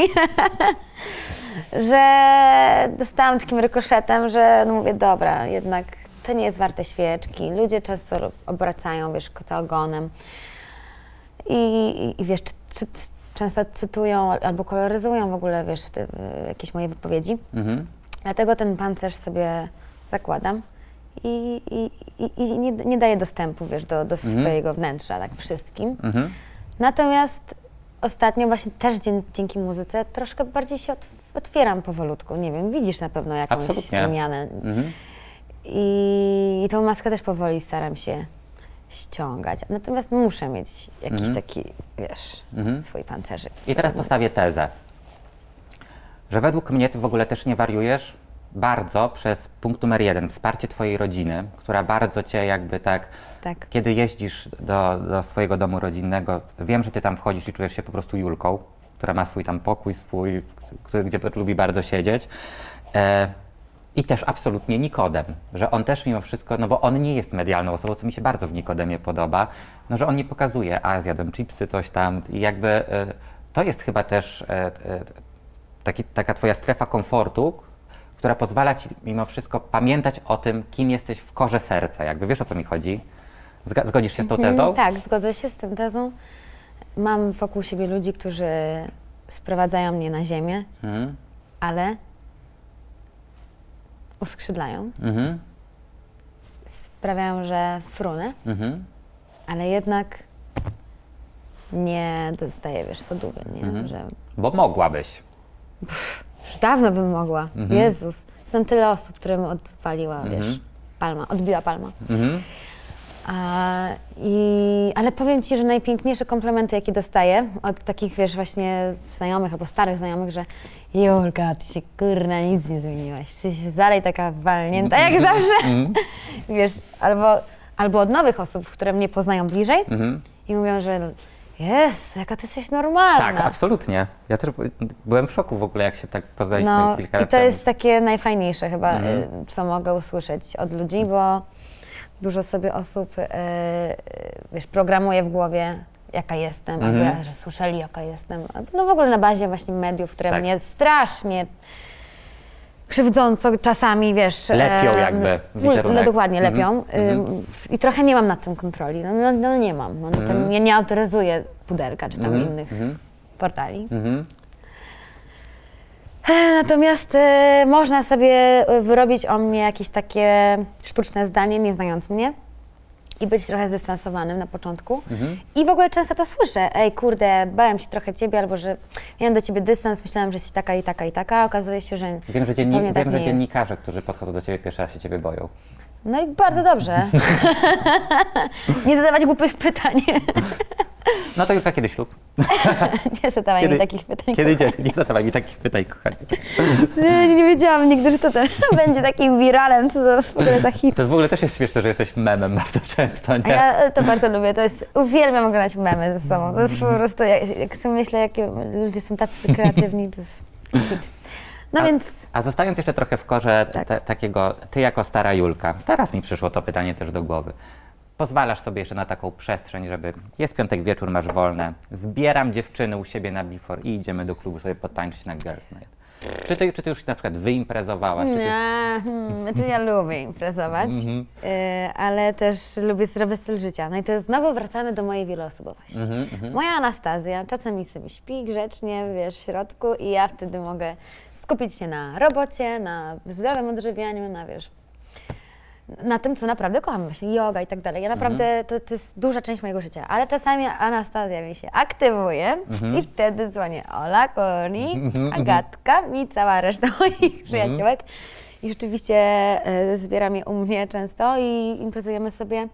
Że dostałam takim rykoszetem, że no mówię, dobra, jednak to nie jest warte świeczki. Ludzie często obracają, wiesz, kota ogonem. I, i, i wiesz, czy, czy, często cytują albo koloryzują w ogóle, wiesz, te, jakieś moje wypowiedzi. Mhm. Dlatego ten pancerz sobie zakładam i, i, i, i nie, nie daję dostępu, wiesz, do, do Mhm. swojego wnętrza, tak wszystkim. Mhm. Natomiast ostatnio właśnie też dzien, dzięki muzyce troszkę bardziej się ot, otwieram powolutku. Nie wiem, widzisz na pewno jakąś Absolutnie. zmianę. Mhm. I, I tą maskę też powoli staram się ściągać. Natomiast muszę mieć jakiś Mhm. taki, wiesz, Mhm. swój pancerzyk. I teraz postawię tezę, że według mnie Ty w ogóle też nie wariujesz bardzo przez punkt numer jeden, wsparcie Twojej rodziny, która bardzo Cię jakby tak, Tak. kiedy jeździsz do, do swojego domu rodzinnego, wiem, że Ty tam wchodzisz i czujesz się po prostu Julką, która ma swój tam pokój swój, który, gdzie lubi bardzo siedzieć. E, I też absolutnie Nikodem, że on też mimo wszystko, no bo on nie jest medialną osobą, co mi się bardzo w Nikodemie podoba, no że on nie pokazuje, a zjadłem chipsy, coś tam i jakby e, to jest chyba też e, e, taki, taka Twoja strefa komfortu, która pozwala Ci mimo wszystko pamiętać o tym, kim jesteś w korze serca, jakby wiesz, o co mi chodzi? Zga- zgodzisz się z tą Mhm, tezą? tak, zgodzę się z tą tezą. Mam wokół siebie ludzi, którzy sprowadzają mnie na ziemię, Mhm. ale uskrzydlają, Mhm. sprawiają, że frunę, Mhm. ale jednak nie dostaję, wiesz, sodówy, nie? Mhm. Że Bo mogłabyś. już dawno bym mogła. Mhm. Jezus, znam tyle osób, którym odwaliła, Mhm. wiesz, palma, odbiła palma. Mhm. A, i, ale powiem Ci, że najpiękniejsze komplementy, jakie dostaję od takich, wiesz, właśnie znajomych albo starych znajomych, że Julka, Ty się kurna nic nie zmieniłaś, jesteś dalej taka walnięta jak zawsze. Mhm. Wiesz, albo, albo od nowych osób, które mnie poznają bliżej Mhm. i mówią, że jest, jaka Ty jesteś normalna. Tak, absolutnie. Ja też byłem w szoku w ogóle, jak się tak poznaliśmy No kilka i lat to temu. jest takie najfajniejsze chyba, Mhm. y, co mogę usłyszeć od ludzi, bo dużo sobie osób, y, y, wiesz, programuje w głowie, jaka jestem, Mhm. albo ja, że słyszeli, jaka jestem. No w ogóle na bazie właśnie mediów, które Tak. mnie strasznie krzywdząco czasami, wiesz... Lepią e, jakby no, wizerunek. dokładnie, Mhm. lepią. Mhm. Y, I trochę nie mam nad tym kontroli. No, no, no nie mam. No, Mhm. to ja nie autoryzuję Pudelka czy tam Mhm. innych Mhm. portali. Mhm. Natomiast e, można sobie wyrobić o mnie jakieś takie sztuczne zdanie, nie znając mnie i być trochę zdystansowanym na początku. Mhm. I w ogóle często to słyszę. Ej, kurde, bałem się trochę Ciebie, albo że miałem do Ciebie dystans, myślałam, że jesteś taka i taka i taka, a okazuje się, że Wiem, że, dzienni- zupełnie tak wiem, że nie dziennikarze, którzy podchodzą do Ciebie pierwszy raz, się Ciebie boją. No i bardzo dobrze. Nie zadawać głupich pytań. No to Julka, kiedy ślub? Nie zadawaj Kiedy- mi takich pytań. Kiedy kochanie. dzień? Nie zadawaj mi takich pytań, kochanie. Nie, nie wiedziałam nigdy, że to ten, będzie takim wiralem, co to w ogóle za hit. To jest w ogóle też jest śmieszne, że jesteś memem bardzo często, A nie? ja to bardzo lubię, to jest, uwielbiam oglądać memy ze sobą. To jest po prostu, jak, jak sobie myślę, jakie ludzie są tacy kreatywni, to jest hit. No A- więc, A zostając jeszcze trochę w korze Tak. te, takiego, ty jako stara Julka, teraz mi przyszło to pytanie też do głowy. Pozwalasz sobie jeszcze na taką przestrzeń, żeby jest piątek wieczór, masz wolne, zbieram dziewczyny u siebie na Before i idziemy do klubu sobie potańczyć na Girls Night. Czy ty, czy ty już na przykład wyimprezowałaś? Czy ty... nie, hmm, znaczy ja lubię imprezować, Mhm. y, ale też lubię zdrowy styl życia. No i to znowu wracamy do mojej wieloosobowości. Mhm, mhm. Moja Anastazja czasami sobie śpi grzecznie, wiesz, w środku i ja wtedy mogę skupić się na robocie, na zdrowym odżywianiu, na, wiesz, na tym, co naprawdę kocham, właśnie yoga i tak dalej. Ja naprawdę, to, to jest duża część mojego życia, ale czasami Anastazja mi się aktywuje i wtedy dzwonię Ola, Koni, Agatka i cała reszta moich przyjaciółek. I rzeczywiście e, zbieram je u mnie często i imprezujemy sobie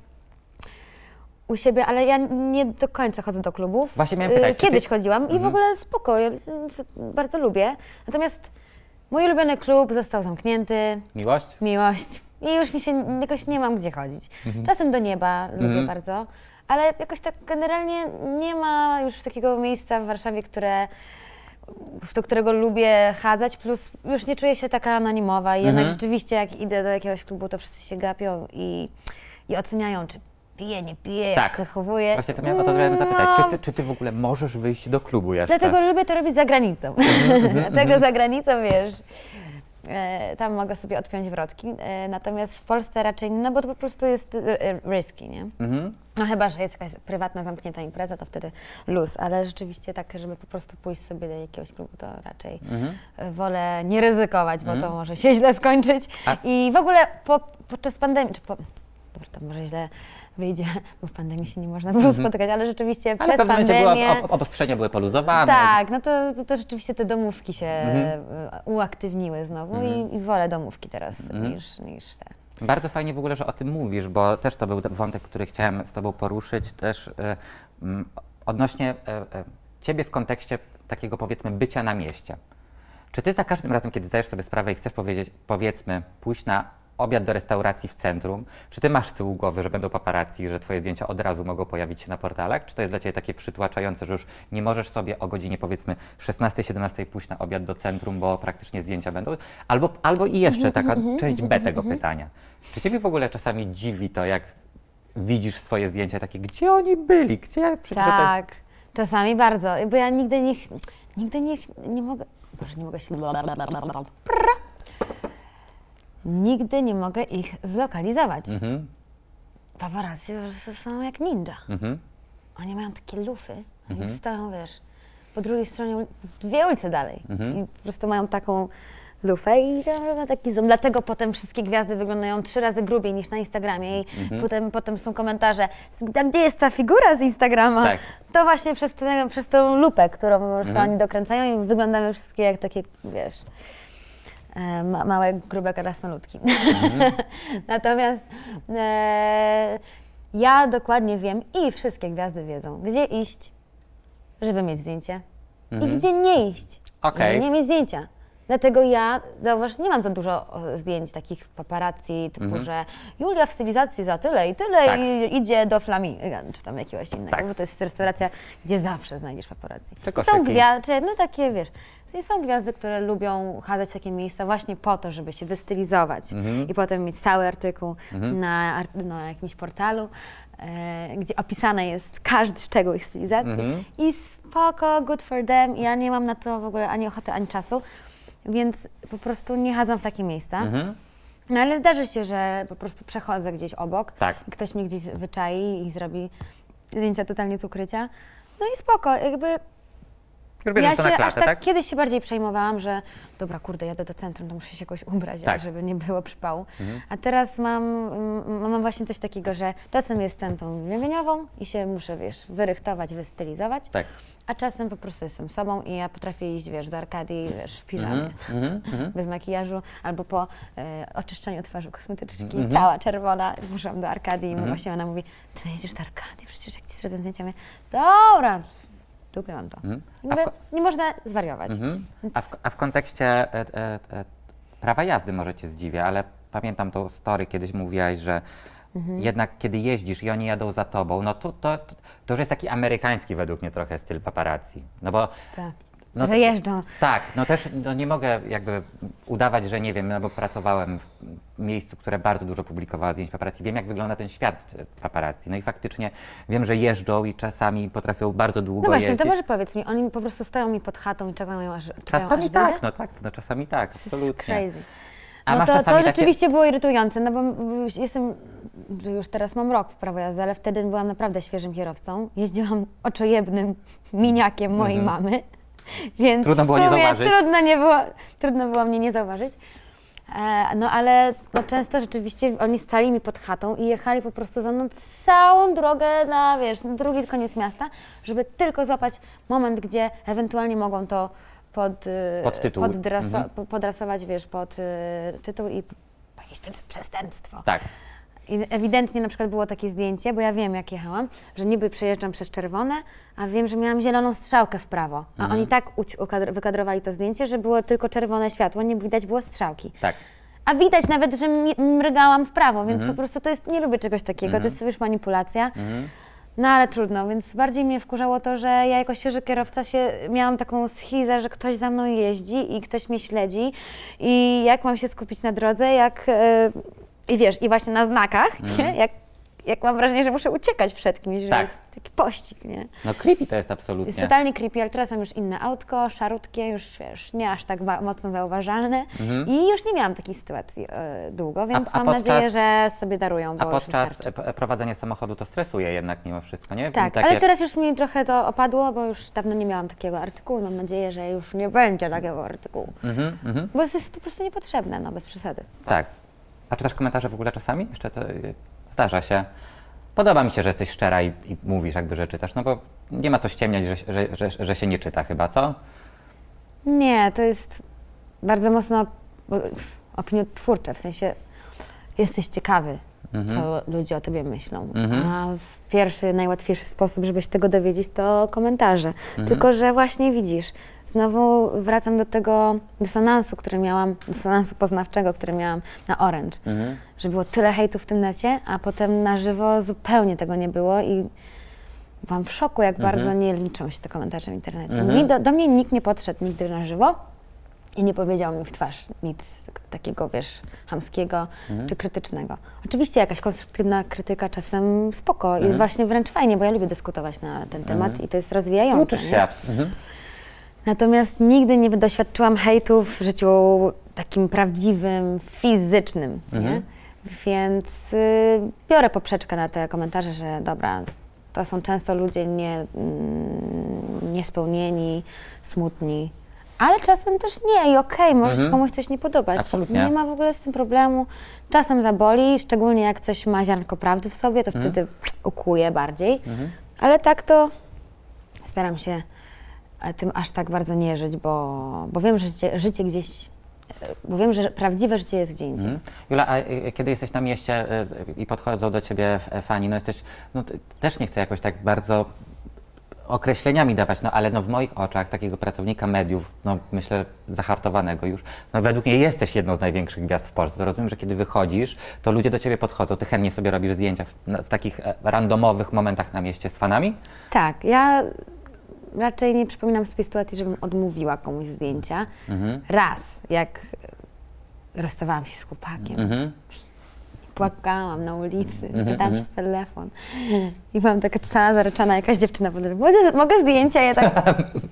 u siebie, ale ja nie do końca chodzę do klubów. Właśnie miałem pytać, Y, czy ty- Kiedyś chodziłam i w ogóle spoko, ja, y, bardzo lubię. Natomiast mój ulubiony klub został zamknięty, Miłość? miłość i już mi się jakoś nie mam gdzie chodzić. Czasem do nieba lubię bardzo, ale jakoś tak generalnie nie ma już takiego miejsca w Warszawie, które, do którego lubię chadzać, plus już nie czuję się taka anonimowa i jednak rzeczywiście jak idę do jakiegoś klubu, to wszyscy się gapią i, i oceniają, czy pije, nie pije, Tak. jak się zachowuje. Właśnie to miałem o to miałem zapytać. No, Czy ty, czy ty w ogóle możesz wyjść do klubu jeszcze? Dlatego lubię to robić za granicą. Dlatego za granicą, wiesz, e, tam mogę sobie odpiąć wrotki. E, natomiast w Polsce raczej, no bo to po prostu jest e, risky, nie? Mhm. No chyba, że jest jakaś prywatna, zamknięta impreza, to wtedy luz, ale rzeczywiście tak, żeby po prostu pójść sobie do jakiegoś klubu, to raczej e, wolę nie ryzykować, bo to może się źle skończyć. A- I w ogóle po, podczas pandemii, czy po, dobra, to może źle wyjdzie, bo w pandemii się nie można było spotykać, ale rzeczywiście Ale w przez pewnym momencie pandemię... było, ob- obostrzenia były poluzowane. Tak, no to, to, to rzeczywiście te domówki się e, uaktywniły znowu i, i wolę domówki teraz niż, niż te. Bardzo fajnie w ogóle, że o tym mówisz, bo też to był wątek, który chciałem z Tobą poruszyć, też y, mm, odnośnie y, y, Ciebie w kontekście takiego, powiedzmy, bycia na mieście. Czy Ty za każdym razem, kiedy zdajesz sobie sprawę i chcesz powiedzieć, powiedzmy, pójść na obiad do restauracji w centrum, czy Ty masz z tyłu głowy, że będą paparazzi, że Twoje zdjęcia od razu mogą pojawić się na portalach? Czy to jest dla Ciebie takie przytłaczające, że już nie możesz sobie o godzinie, powiedzmy, szesnastej, siedemnastej pójść na obiad do centrum, bo praktycznie zdjęcia będą? Albo, albo i jeszcze taka część B tego pytania. Czy Ciebie w ogóle czasami dziwi to, jak widzisz swoje zdjęcia takie, gdzie oni byli? Gdzie? Przecież to- Tak, czasami bardzo, bo ja nigdy nie, ch- nigdy nie, ch- nie mogę, Boże, nie mogę się... Nigdy nie mogę ich zlokalizować. Mhm, Paparazzi po prostu są jak ninja. mhm. Oni mają takie lufy, oni stoją, wiesz, po drugiej stronie, uli- dwie ulice dalej i po prostu mają taką lufę i robią taki zoom. Dlatego potem wszystkie gwiazdy wyglądają trzy razy grubiej niż na Instagramie i potem, potem są komentarze, a gdzie jest ta figura z Instagrama? Tak. To właśnie przez, tę przez tą lupę, którą po prostu oni dokręcają i wyglądamy wszystkie jak takie, wiesz, e, ma, małe, grube krasnoludki. Natomiast e, ja dokładnie wiem i wszystkie gwiazdy wiedzą, gdzie iść, żeby mieć zdjęcie i gdzie nie iść, Okej. żeby nie mieć zdjęcia. Dlatego ja, zauważ, nie mam za dużo o, zdjęć takich paparazzi, typu, że Julia w stylizacji za tyle i tyle Tak. i idzie do Flaminga, czy tam jakiegoś innego, Tak. bo to jest restauracja, gdzie zawsze znajdziesz paparazzi. Czy Są koszyki. gwiazdy, no takie, wiesz, i są gwiazdy, które lubią chadzać w takie miejsca właśnie po to, żeby się wystylizować i potem mieć cały artykuł na, ar- na jakimś portalu, e, gdzie opisane jest każdy szczegół ich stylizacji i spoko, good for them. Ja nie mam na to w ogóle ani ochoty, ani czasu, więc po prostu nie chadzam w takie miejsca. Mhm. No ale zdarzy się, że po prostu przechodzę gdzieś obok, Tak. i ktoś mnie gdzieś wyczai i zrobi zdjęcia totalnie z ukrycia. No i spoko, jakby Już bierzesz Ja to na się klatę, aż tak, tak? kiedyś się bardziej przejmowałam, że dobra, kurde, jadę do centrum, to muszę się jakoś ubrać, Tak. żeby nie było przypału. Mhm. A teraz mam, mm, mam właśnie coś takiego, że czasem jestem tą wieweniową i się muszę, wiesz, wyrychtować, wystylizować, Tak. a czasem po prostu jestem sobą i ja potrafię iść, wiesz, do Arkadii, wiesz, w piżamie, Mhm, mhm, mhm. bez makijażu, albo po e, oczyszczeniu twarzy kosmetyczki, Mhm. cała czerwona, poszłam do Arkadii i Mhm. właśnie ona mówi, ty jedziesz do Arkadii, przecież jak ci zrobię zdjęcia, mówię, dobra, dupie mam to. Mhm. I A w mówię, ko- nie można zwariować. Mhm. Więc A, w, a w kontekście e, e, e, prawa jazdy może cię zdziwię, ale pamiętam tą story, kiedyś mówiłaś, że Mhm. jednak kiedy jeździsz i oni jadą za tobą, no to, to, to, to już jest taki amerykański według mnie trochę styl paparazzi. No bo tak. no że to- jeżdżą. tak, no też no nie mogę jakby udawać, że nie wiem, no bo pracowałem w miejscu, które bardzo dużo publikowało zdjęć paparazzi. Wiem, jak wygląda ten świat e, paparazzi. No i faktycznie wiem, że jeżdżą i czasami potrafią bardzo długo No właśnie, jeździć. to może powiedz mi, oni po prostu stoją mi pod chatą i czekają aż, czekają, Czasami aż tak, wyjdę? no tak, no czasami tak, To jest absolutnie. crazy. A No masz to, czasami to takie... rzeczywiście było irytujące, no bo mm, jestem, że już teraz mam rok w prawo jazdy, ale wtedy byłam naprawdę świeżym kierowcą. Jeździłam oczojebnym miniakiem mojej Mhm. mamy, więc Trudno było w nie sumie zauważyć. Trudno, nie było, trudno było mnie nie zauważyć. E, no ale no, często rzeczywiście oni stali mi pod chatą i jechali po prostu za mną całą drogę na, wiesz, na drugi koniec miasta, żeby tylko złapać moment, gdzie ewentualnie mogą to pod, y, Pod tytuł. poddraso- Mhm. po- podrasować, wiesz, pod y, tytuł i jakieś przes- przestępstwo. Tak. I ewidentnie na przykład było takie zdjęcie, bo ja wiem, jak jechałam, że niby przejeżdżam przez czerwone, a wiem, że miałam zieloną strzałkę w prawo. A Mhm. oni tak uci- ukadr- wykadrowali to zdjęcie, że było tylko czerwone światło, nie widać było strzałki. Tak. A widać nawet, że mi- mrygałam w prawo, więc Mhm. po prostu to jest, nie lubię czegoś takiego, Mhm. to jest już manipulacja. Mhm. No ale trudno, więc bardziej mnie wkurzało to, że ja jako świeży kierowca się, miałam taką schizę, że ktoś za mną jeździ i ktoś mnie śledzi i jak mam się skupić na drodze, jak e, i wiesz, i właśnie na znakach, Mhm. nie? Jak, jak mam wrażenie, że muszę uciekać przed kimś, że Tak. jest taki pościg, nie? No creepy to jest absolutnie. Jest totalnie creepy, ale teraz mam już inne autko, szarutkie, już wiesz, nie aż tak ba- mocno zauważalne Mhm. i już nie miałam takiej sytuacji e, długo, więc a mam podczas- nadzieję, że sobie darują, bo A już mi podczas starczy. e, prowadzenia samochodu to stresuje jednak mimo wszystko, nie? Tak, Takie- ale teraz już mi trochę to opadło, bo już dawno nie miałam takiego artykułu. Mam nadzieję, że już nie będzie takiego artykułu. Mhm, mhm. Bo to jest po prostu niepotrzebne, no bez przesady. Tak. A czytasz komentarze w ogóle czasami? Jeszcze to y, zdarza się. Podoba mi się, że jesteś szczera i, i mówisz jakby, że czytasz, no bo nie ma co ściemniać, że, że, że, że się nie czyta chyba, co? Nie, to jest bardzo mocno bo- opiniotwórcze, w sensie jesteś ciekawy, Mhm. co ludzie o tobie myślą. Mhm. A w pierwszy, najłatwiejszy sposób, żeby się tego dowiedzieć, to komentarze. Mhm. Tylko, że właśnie widzisz, znowu wracam do tego dysonansu, który miałam, dysonansu poznawczego, który miałam na Orange. Mhm. Że było tyle hejtu w tym necie, a potem na żywo zupełnie tego nie było i byłam w szoku, jak Mhm. bardzo nie liczą się te komentarze w internecie. Mhm. Mi, do, do mnie nikt nie podszedł nigdy na żywo i nie powiedział mi w twarz nic takiego, wiesz, chamskiego Mhm. czy krytycznego. Oczywiście jakaś konstruktywna krytyka czasem spoko i Mhm. właśnie wręcz fajnie, bo ja lubię dyskutować na ten temat Mhm. i to jest rozwijające. Uczysz nie? się. abs- Mhm. Natomiast nigdy nie doświadczyłam hejtu w życiu takim prawdziwym, fizycznym, nie? Mhm. Więc y, biorę poprzeczkę na te komentarze, że dobra, to są często ludzie nie, mm, niespełnieni, smutni, ale czasem też nie i okej, może się Mhm. komuś coś nie podobać. Absolutnie. Nie ma w ogóle z tym problemu. Czasem zaboli, szczególnie jak coś ma ziarnko prawdy w sobie, to Mhm. wtedy ukuje bardziej, Mhm. ale tak to staram się e, tym aż tak bardzo nie żyć, bo, bo wiem, że życie, życie gdzieś, e, bo wiem, że prawdziwe życie jest gdzie indziej. Mhm. Jula, a y, kiedy jesteś na mieście y, i podchodzą do ciebie f- fani, no jesteś, no ty- też nie chcę jakoś tak bardzo określeniami dawać, no ale no w moich oczach takiego pracownika mediów, no myślę zahartowanego już, no według mnie jesteś jedną z największych gwiazd w Polsce. To rozumiem, że kiedy wychodzisz, to ludzie do ciebie podchodzą, ty chętnie sobie robisz zdjęcia w, na, w takich e, randomowych momentach na mieście z fanami? Tak, ja raczej nie przypominam sobie sytuacji, żebym odmówiła komuś zdjęcia. Mhm. Raz, jak rozstawałam się z chłopakiem, Mhm. płakałam na ulicy, Mhm, gadałam mhm. przez telefon i byłam taka cała zaryczana, jakaś dziewczyna podeszła, mogę, mogę zdjęcia? Ja tak,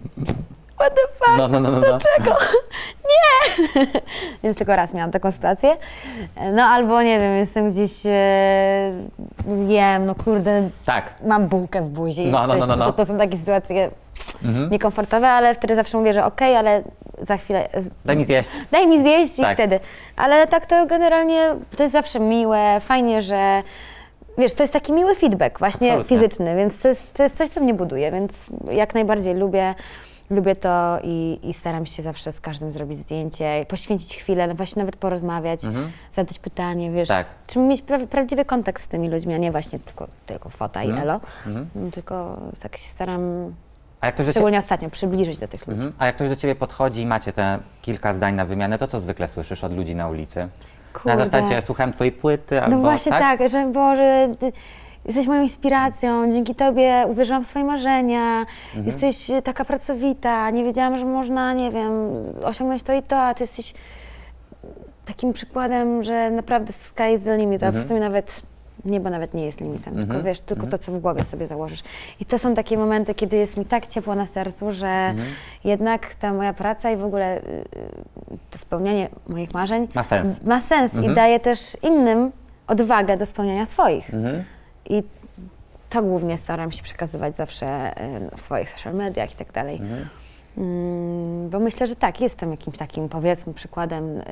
what the fuck, No, no, no, no, no. dlaczego? Nie! Więc tylko raz miałam taką sytuację. No albo nie wiem, jestem gdzieś, e, jem, no kurde, Tak. mam bułkę w buzi. No, no, coś, no, no, no. To, to są takie sytuacje, mhm. niekomfortowe, ale wtedy zawsze mówię, że okej, okay, ale za chwilę... Daj mi zjeść. Daj mi zjeść tak. i wtedy. Ale tak to generalnie, to jest zawsze miłe, fajnie, że... Wiesz, to jest taki miły feedback, właśnie Absolutnie. fizyczny, więc to jest, to jest coś, co mnie buduje, więc jak najbardziej lubię, lubię to i, i staram się zawsze z każdym zrobić zdjęcie, poświęcić chwilę, właśnie nawet porozmawiać, mhm. zadać pytanie, wiesz, tak. trzeba mieć pra prawdziwy kontakt z tymi ludźmi, a nie właśnie tylko, tylko fota mhm. i elo, mhm. tylko tak się staram, a jak ktoś szczególnie ostatnio, przybliżyć do tych ludzi. Mhm. A jak ktoś do ciebie podchodzi i macie te kilka zdań na wymianę, to co zwykle słyszysz od ludzi na ulicy? Kurde. Na zasadzie słuchałem twojej płyty albo... No właśnie tak, tak że Boże, ty jesteś moją inspiracją, dzięki tobie uwierzyłam w swoje marzenia, mhm. jesteś taka pracowita, nie wiedziałam, że można, nie wiem, osiągnąć to i to, a ty jesteś takim przykładem, że naprawdę sky is the limit, mhm. a w sumie nawet niebo nawet nie jest limitem, mhm. tylko wiesz, tylko mhm. to, co w głowie sobie założysz. I to są takie momenty, kiedy jest mi tak ciepło na sercu, że mhm. jednak ta moja praca i w ogóle to spełnianie moich marzeń ma sens, ma sens mhm. i daje też innym odwagę do spełniania swoich. Mhm. I to głównie staram się przekazywać zawsze w swoich social mediach i tak dalej. Mhm. Mm, bo myślę, że tak, jestem jakimś takim, powiedzmy, przykładem, yy,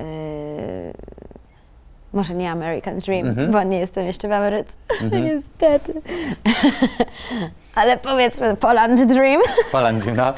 może nie American Dream, mhm. bo nie jestem jeszcze w Ameryce, mhm. niestety. Ale powiedzmy Poland Dream. Poland Dream, no.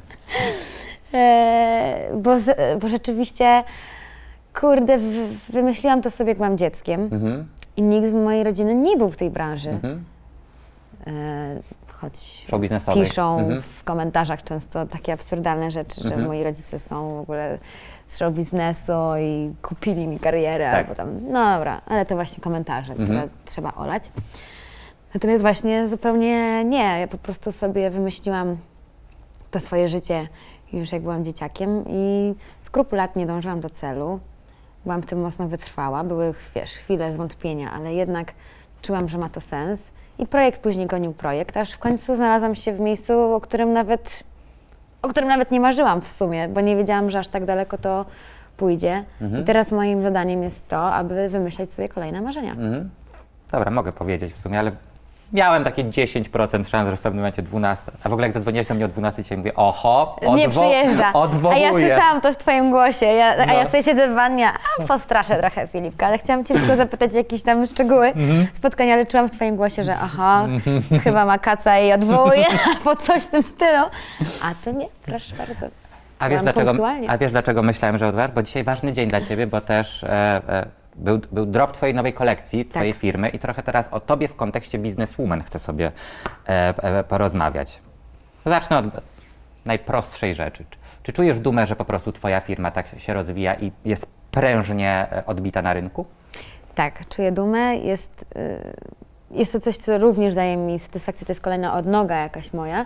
e, bo, bo rzeczywiście, kurde, w, wymyśliłam to sobie, jak byłam dzieckiem. Mhm. I nikt z mojej rodziny nie był w tej branży. Mhm. E, choć piszą mhm. w komentarzach często takie absurdalne rzeczy, że mhm. moi rodzice są w ogóle z show biznesu i kupili mi karierę, tak. albo tam, no dobra, ale to właśnie komentarze, mhm. które trzeba olać. Natomiast właśnie zupełnie nie, ja po prostu sobie wymyśliłam to swoje życie już jak byłam dzieciakiem i skrupulatnie dążyłam do celu. Byłam w tym mocno wytrwała, były, wiesz, chwile zwątpienia, ale jednak czułam, że ma to sens. I projekt później gonił projekt, aż w końcu znalazłam się w miejscu, o którym nawet, o którym nawet nie marzyłam w sumie, bo nie wiedziałam, że aż tak daleko to pójdzie. Mhm. I teraz moim zadaniem jest to, aby wymyślać sobie kolejne marzenia. Mhm. Dobra, mogę powiedzieć w sumie, ale miałem takie dziesięć procent szans, że w pewnym momencie dwunasta. A w ogóle jak zadzwoniłaś do mnie o dwunastej, dzisiaj mówię, oho, odwo nie przyjeżdża. odwołuję. A ja słyszałam to w twoim głosie, ja, no. a ja sobie siedzę w wannie, a postraszę trochę Filipka, ale chciałam cię tylko zapytać jakieś tam szczegóły mm-hmm. spotkania, ale czułam w twoim głosie, że aha, chyba ma kaca i odwołuje, albo coś w tym stylu. A to nie, proszę bardzo. A wiesz, dlaczego, a wiesz dlaczego myślałem, że odwołasz? Bo dzisiaj ważny dzień dla ciebie, bo też... E, e, Był, był drop twojej nowej kolekcji, twojej tak. firmy i trochę teraz o tobie w kontekście businesswoman chcę sobie e, e, porozmawiać. Zacznę od najprostszej rzeczy. Czy, czy czujesz dumę, że po prostu twoja firma tak się rozwija i jest prężnie odbita na rynku? Tak, czuję dumę. Jest, y, jest to coś, co również daje mi satysfakcję, to jest kolejna odnoga jakaś moja.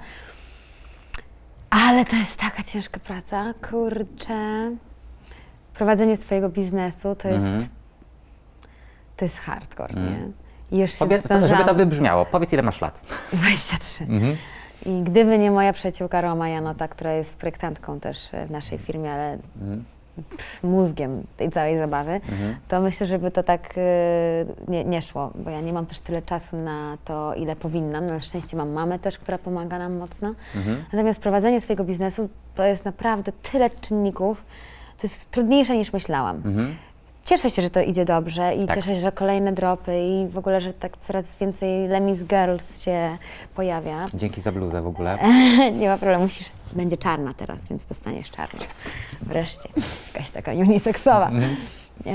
Ale to jest taka ciężka praca, kurczę. Prowadzenie swojego biznesu to jest mhm. To jest hardcore, mm. nie? I już Powiedz, żeby to wybrzmiało, powiedz, ile masz lat? dwadzieścia trzy. Mm-hmm. I gdyby nie moja przyjaciółka Roma Janota, która jest projektantką też w naszej firmie, ale mm. pff, mózgiem tej całej zabawy, mm-hmm. to myślę, żeby to tak y, nie, nie szło, bo ja nie mam też tyle czasu na to, ile powinnam. Na szczęście mam mamę też, która pomaga nam mocno. Mm-hmm. Natomiast prowadzenie swojego biznesu to jest naprawdę tyle czynników, to jest trudniejsze niż myślałam. Mm-hmm. Cieszę się, że to idzie dobrze i tak. cieszę się, że kolejne dropy i w ogóle, że tak coraz więcej Lemis Girls się pojawia. Dzięki za bluzę w ogóle. Nie ma problemu, musisz, będzie czarna teraz, więc dostaniesz czarną. Wreszcie, jakaś taka uniseksowa. Mm-hmm. e,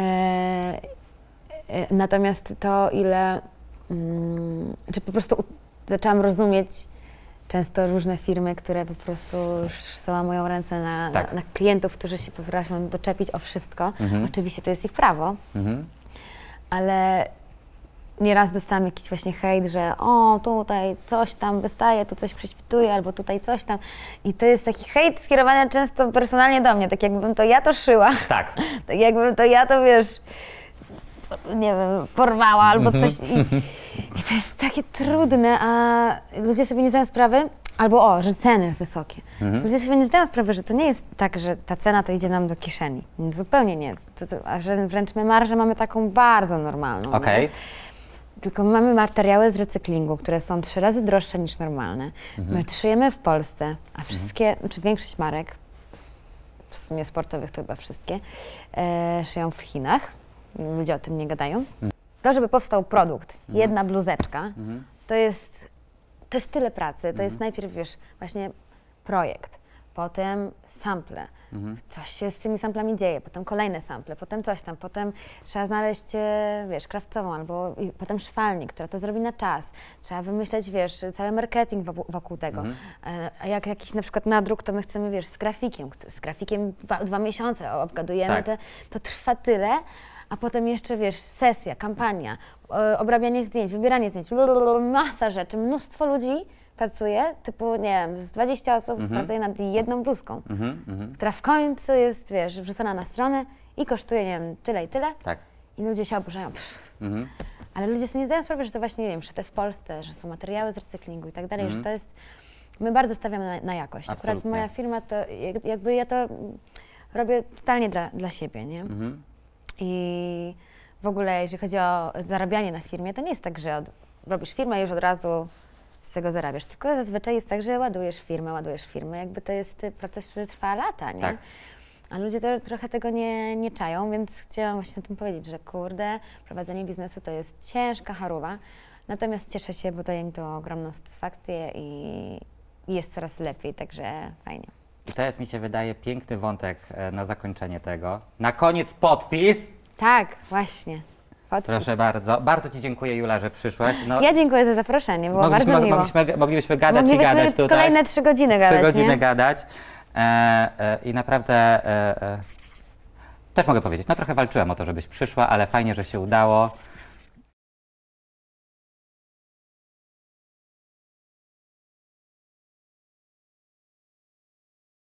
e, natomiast to, ile, mm, czy po prostu u, zaczęłam rozumieć często różne firmy, które po prostu już załamują ręce na, tak. na, na klientów, którzy się potrafią doczepić o wszystko. Mhm. Oczywiście to jest ich prawo, mhm. ale nieraz dostałam jakiś właśnie hejt, że o, tutaj coś tam wystaje, tu coś prześwituje, albo tutaj coś tam. I to jest taki hejt skierowany często personalnie do mnie, tak jakbym to ja to szyła. Tak. Tak jakbym to ja to, wiesz, nie wiem, porwała albo coś. I, I to jest takie trudne, a ludzie sobie nie zdają sprawy, albo o, że ceny wysokie. Mhm. Ludzie sobie nie zdają sprawy, że to nie jest tak, że ta cena to idzie nam do kieszeni. Zupełnie nie. To, to, a że wręcz my marżę mamy taką bardzo normalną. Okay. Tylko mamy materiały z recyklingu, które są trzy razy droższe niż normalne. Mhm. My szyjemy w Polsce, a wszystkie, mhm. czy większość marek, w sumie sportowych to chyba wszystkie, e, szyją w Chinach. Ludzie o tym nie gadają. Mhm. To, żeby powstał produkt, mhm. jedna bluzeczka, mhm. to jest, to jest tyle pracy. To mhm. jest najpierw, wiesz, właśnie projekt, potem sample. Mhm. Coś się z tymi samplami dzieje, potem kolejne sample, potem coś tam, potem trzeba znaleźć, wiesz, krawcową albo i potem szwalnik, która to zrobi na czas. Trzeba wymyśleć, wiesz, cały marketing wokół, wokół tego. Mhm. A jak jakiś na przykład nadruk, to my chcemy, wiesz, z grafikiem, z grafikiem dwa, dwa miesiące obgadujemy, tak. te, to trwa tyle, a potem jeszcze, wiesz, sesja, kampania, obrabianie zdjęć, wybieranie zdjęć, masa rzeczy, mnóstwo ludzi pracuje, typu, nie wiem, z dwudziestu osób mm-hmm. pracuje nad jedną bluzką, mm-hmm. która w końcu jest, wiesz, wrzucona na stronę i kosztuje, nie wiem, tyle i tyle. Tak. I ludzie się oburzają. Mm-hmm. Ale ludzie sobie nie zdają sprawy, że to właśnie, nie wiem, szyte w Polsce, że są materiały z recyklingu i tak dalej, mm-hmm. że to jest, my bardzo stawiamy na, na jakość. Absolutnie. Akurat moja firma to, jakby ja to robię totalnie dla, dla siebie, nie? Mm-hmm. I w ogóle, jeżeli chodzi o zarabianie na firmie, to nie jest tak, że od, robisz firmę i już od razu z tego zarabiasz, tylko zazwyczaj jest tak, że ładujesz firmę, ładujesz firmę, jakby to jest proces, który trwa lata, nie? Tak. A ludzie to, trochę tego nie, nie czają, więc chciałam właśnie o tym powiedzieć, że kurde, prowadzenie biznesu to jest ciężka choroba, natomiast cieszę się, bo daje mi to ogromną satysfakcję i jest coraz lepiej, także fajnie. I to jest, mi się wydaje, piękny wątek na zakończenie tego. Na koniec podpis. Tak, właśnie. Podpis. Proszę bardzo. Bardzo Ci dziękuję, Jula, że przyszłaś. No, ja dziękuję za zaproszenie, było mogliśmy, bardzo miło. Mogliśmy, moglibyśmy gadać moglibyśmy i gadać tutaj. Kolejne trzy godziny gadać, Trzy godziny nie? gadać. E, e, I naprawdę e, e, też mogę powiedzieć, no trochę walczyłem o to, żebyś przyszła, ale fajnie, że się udało.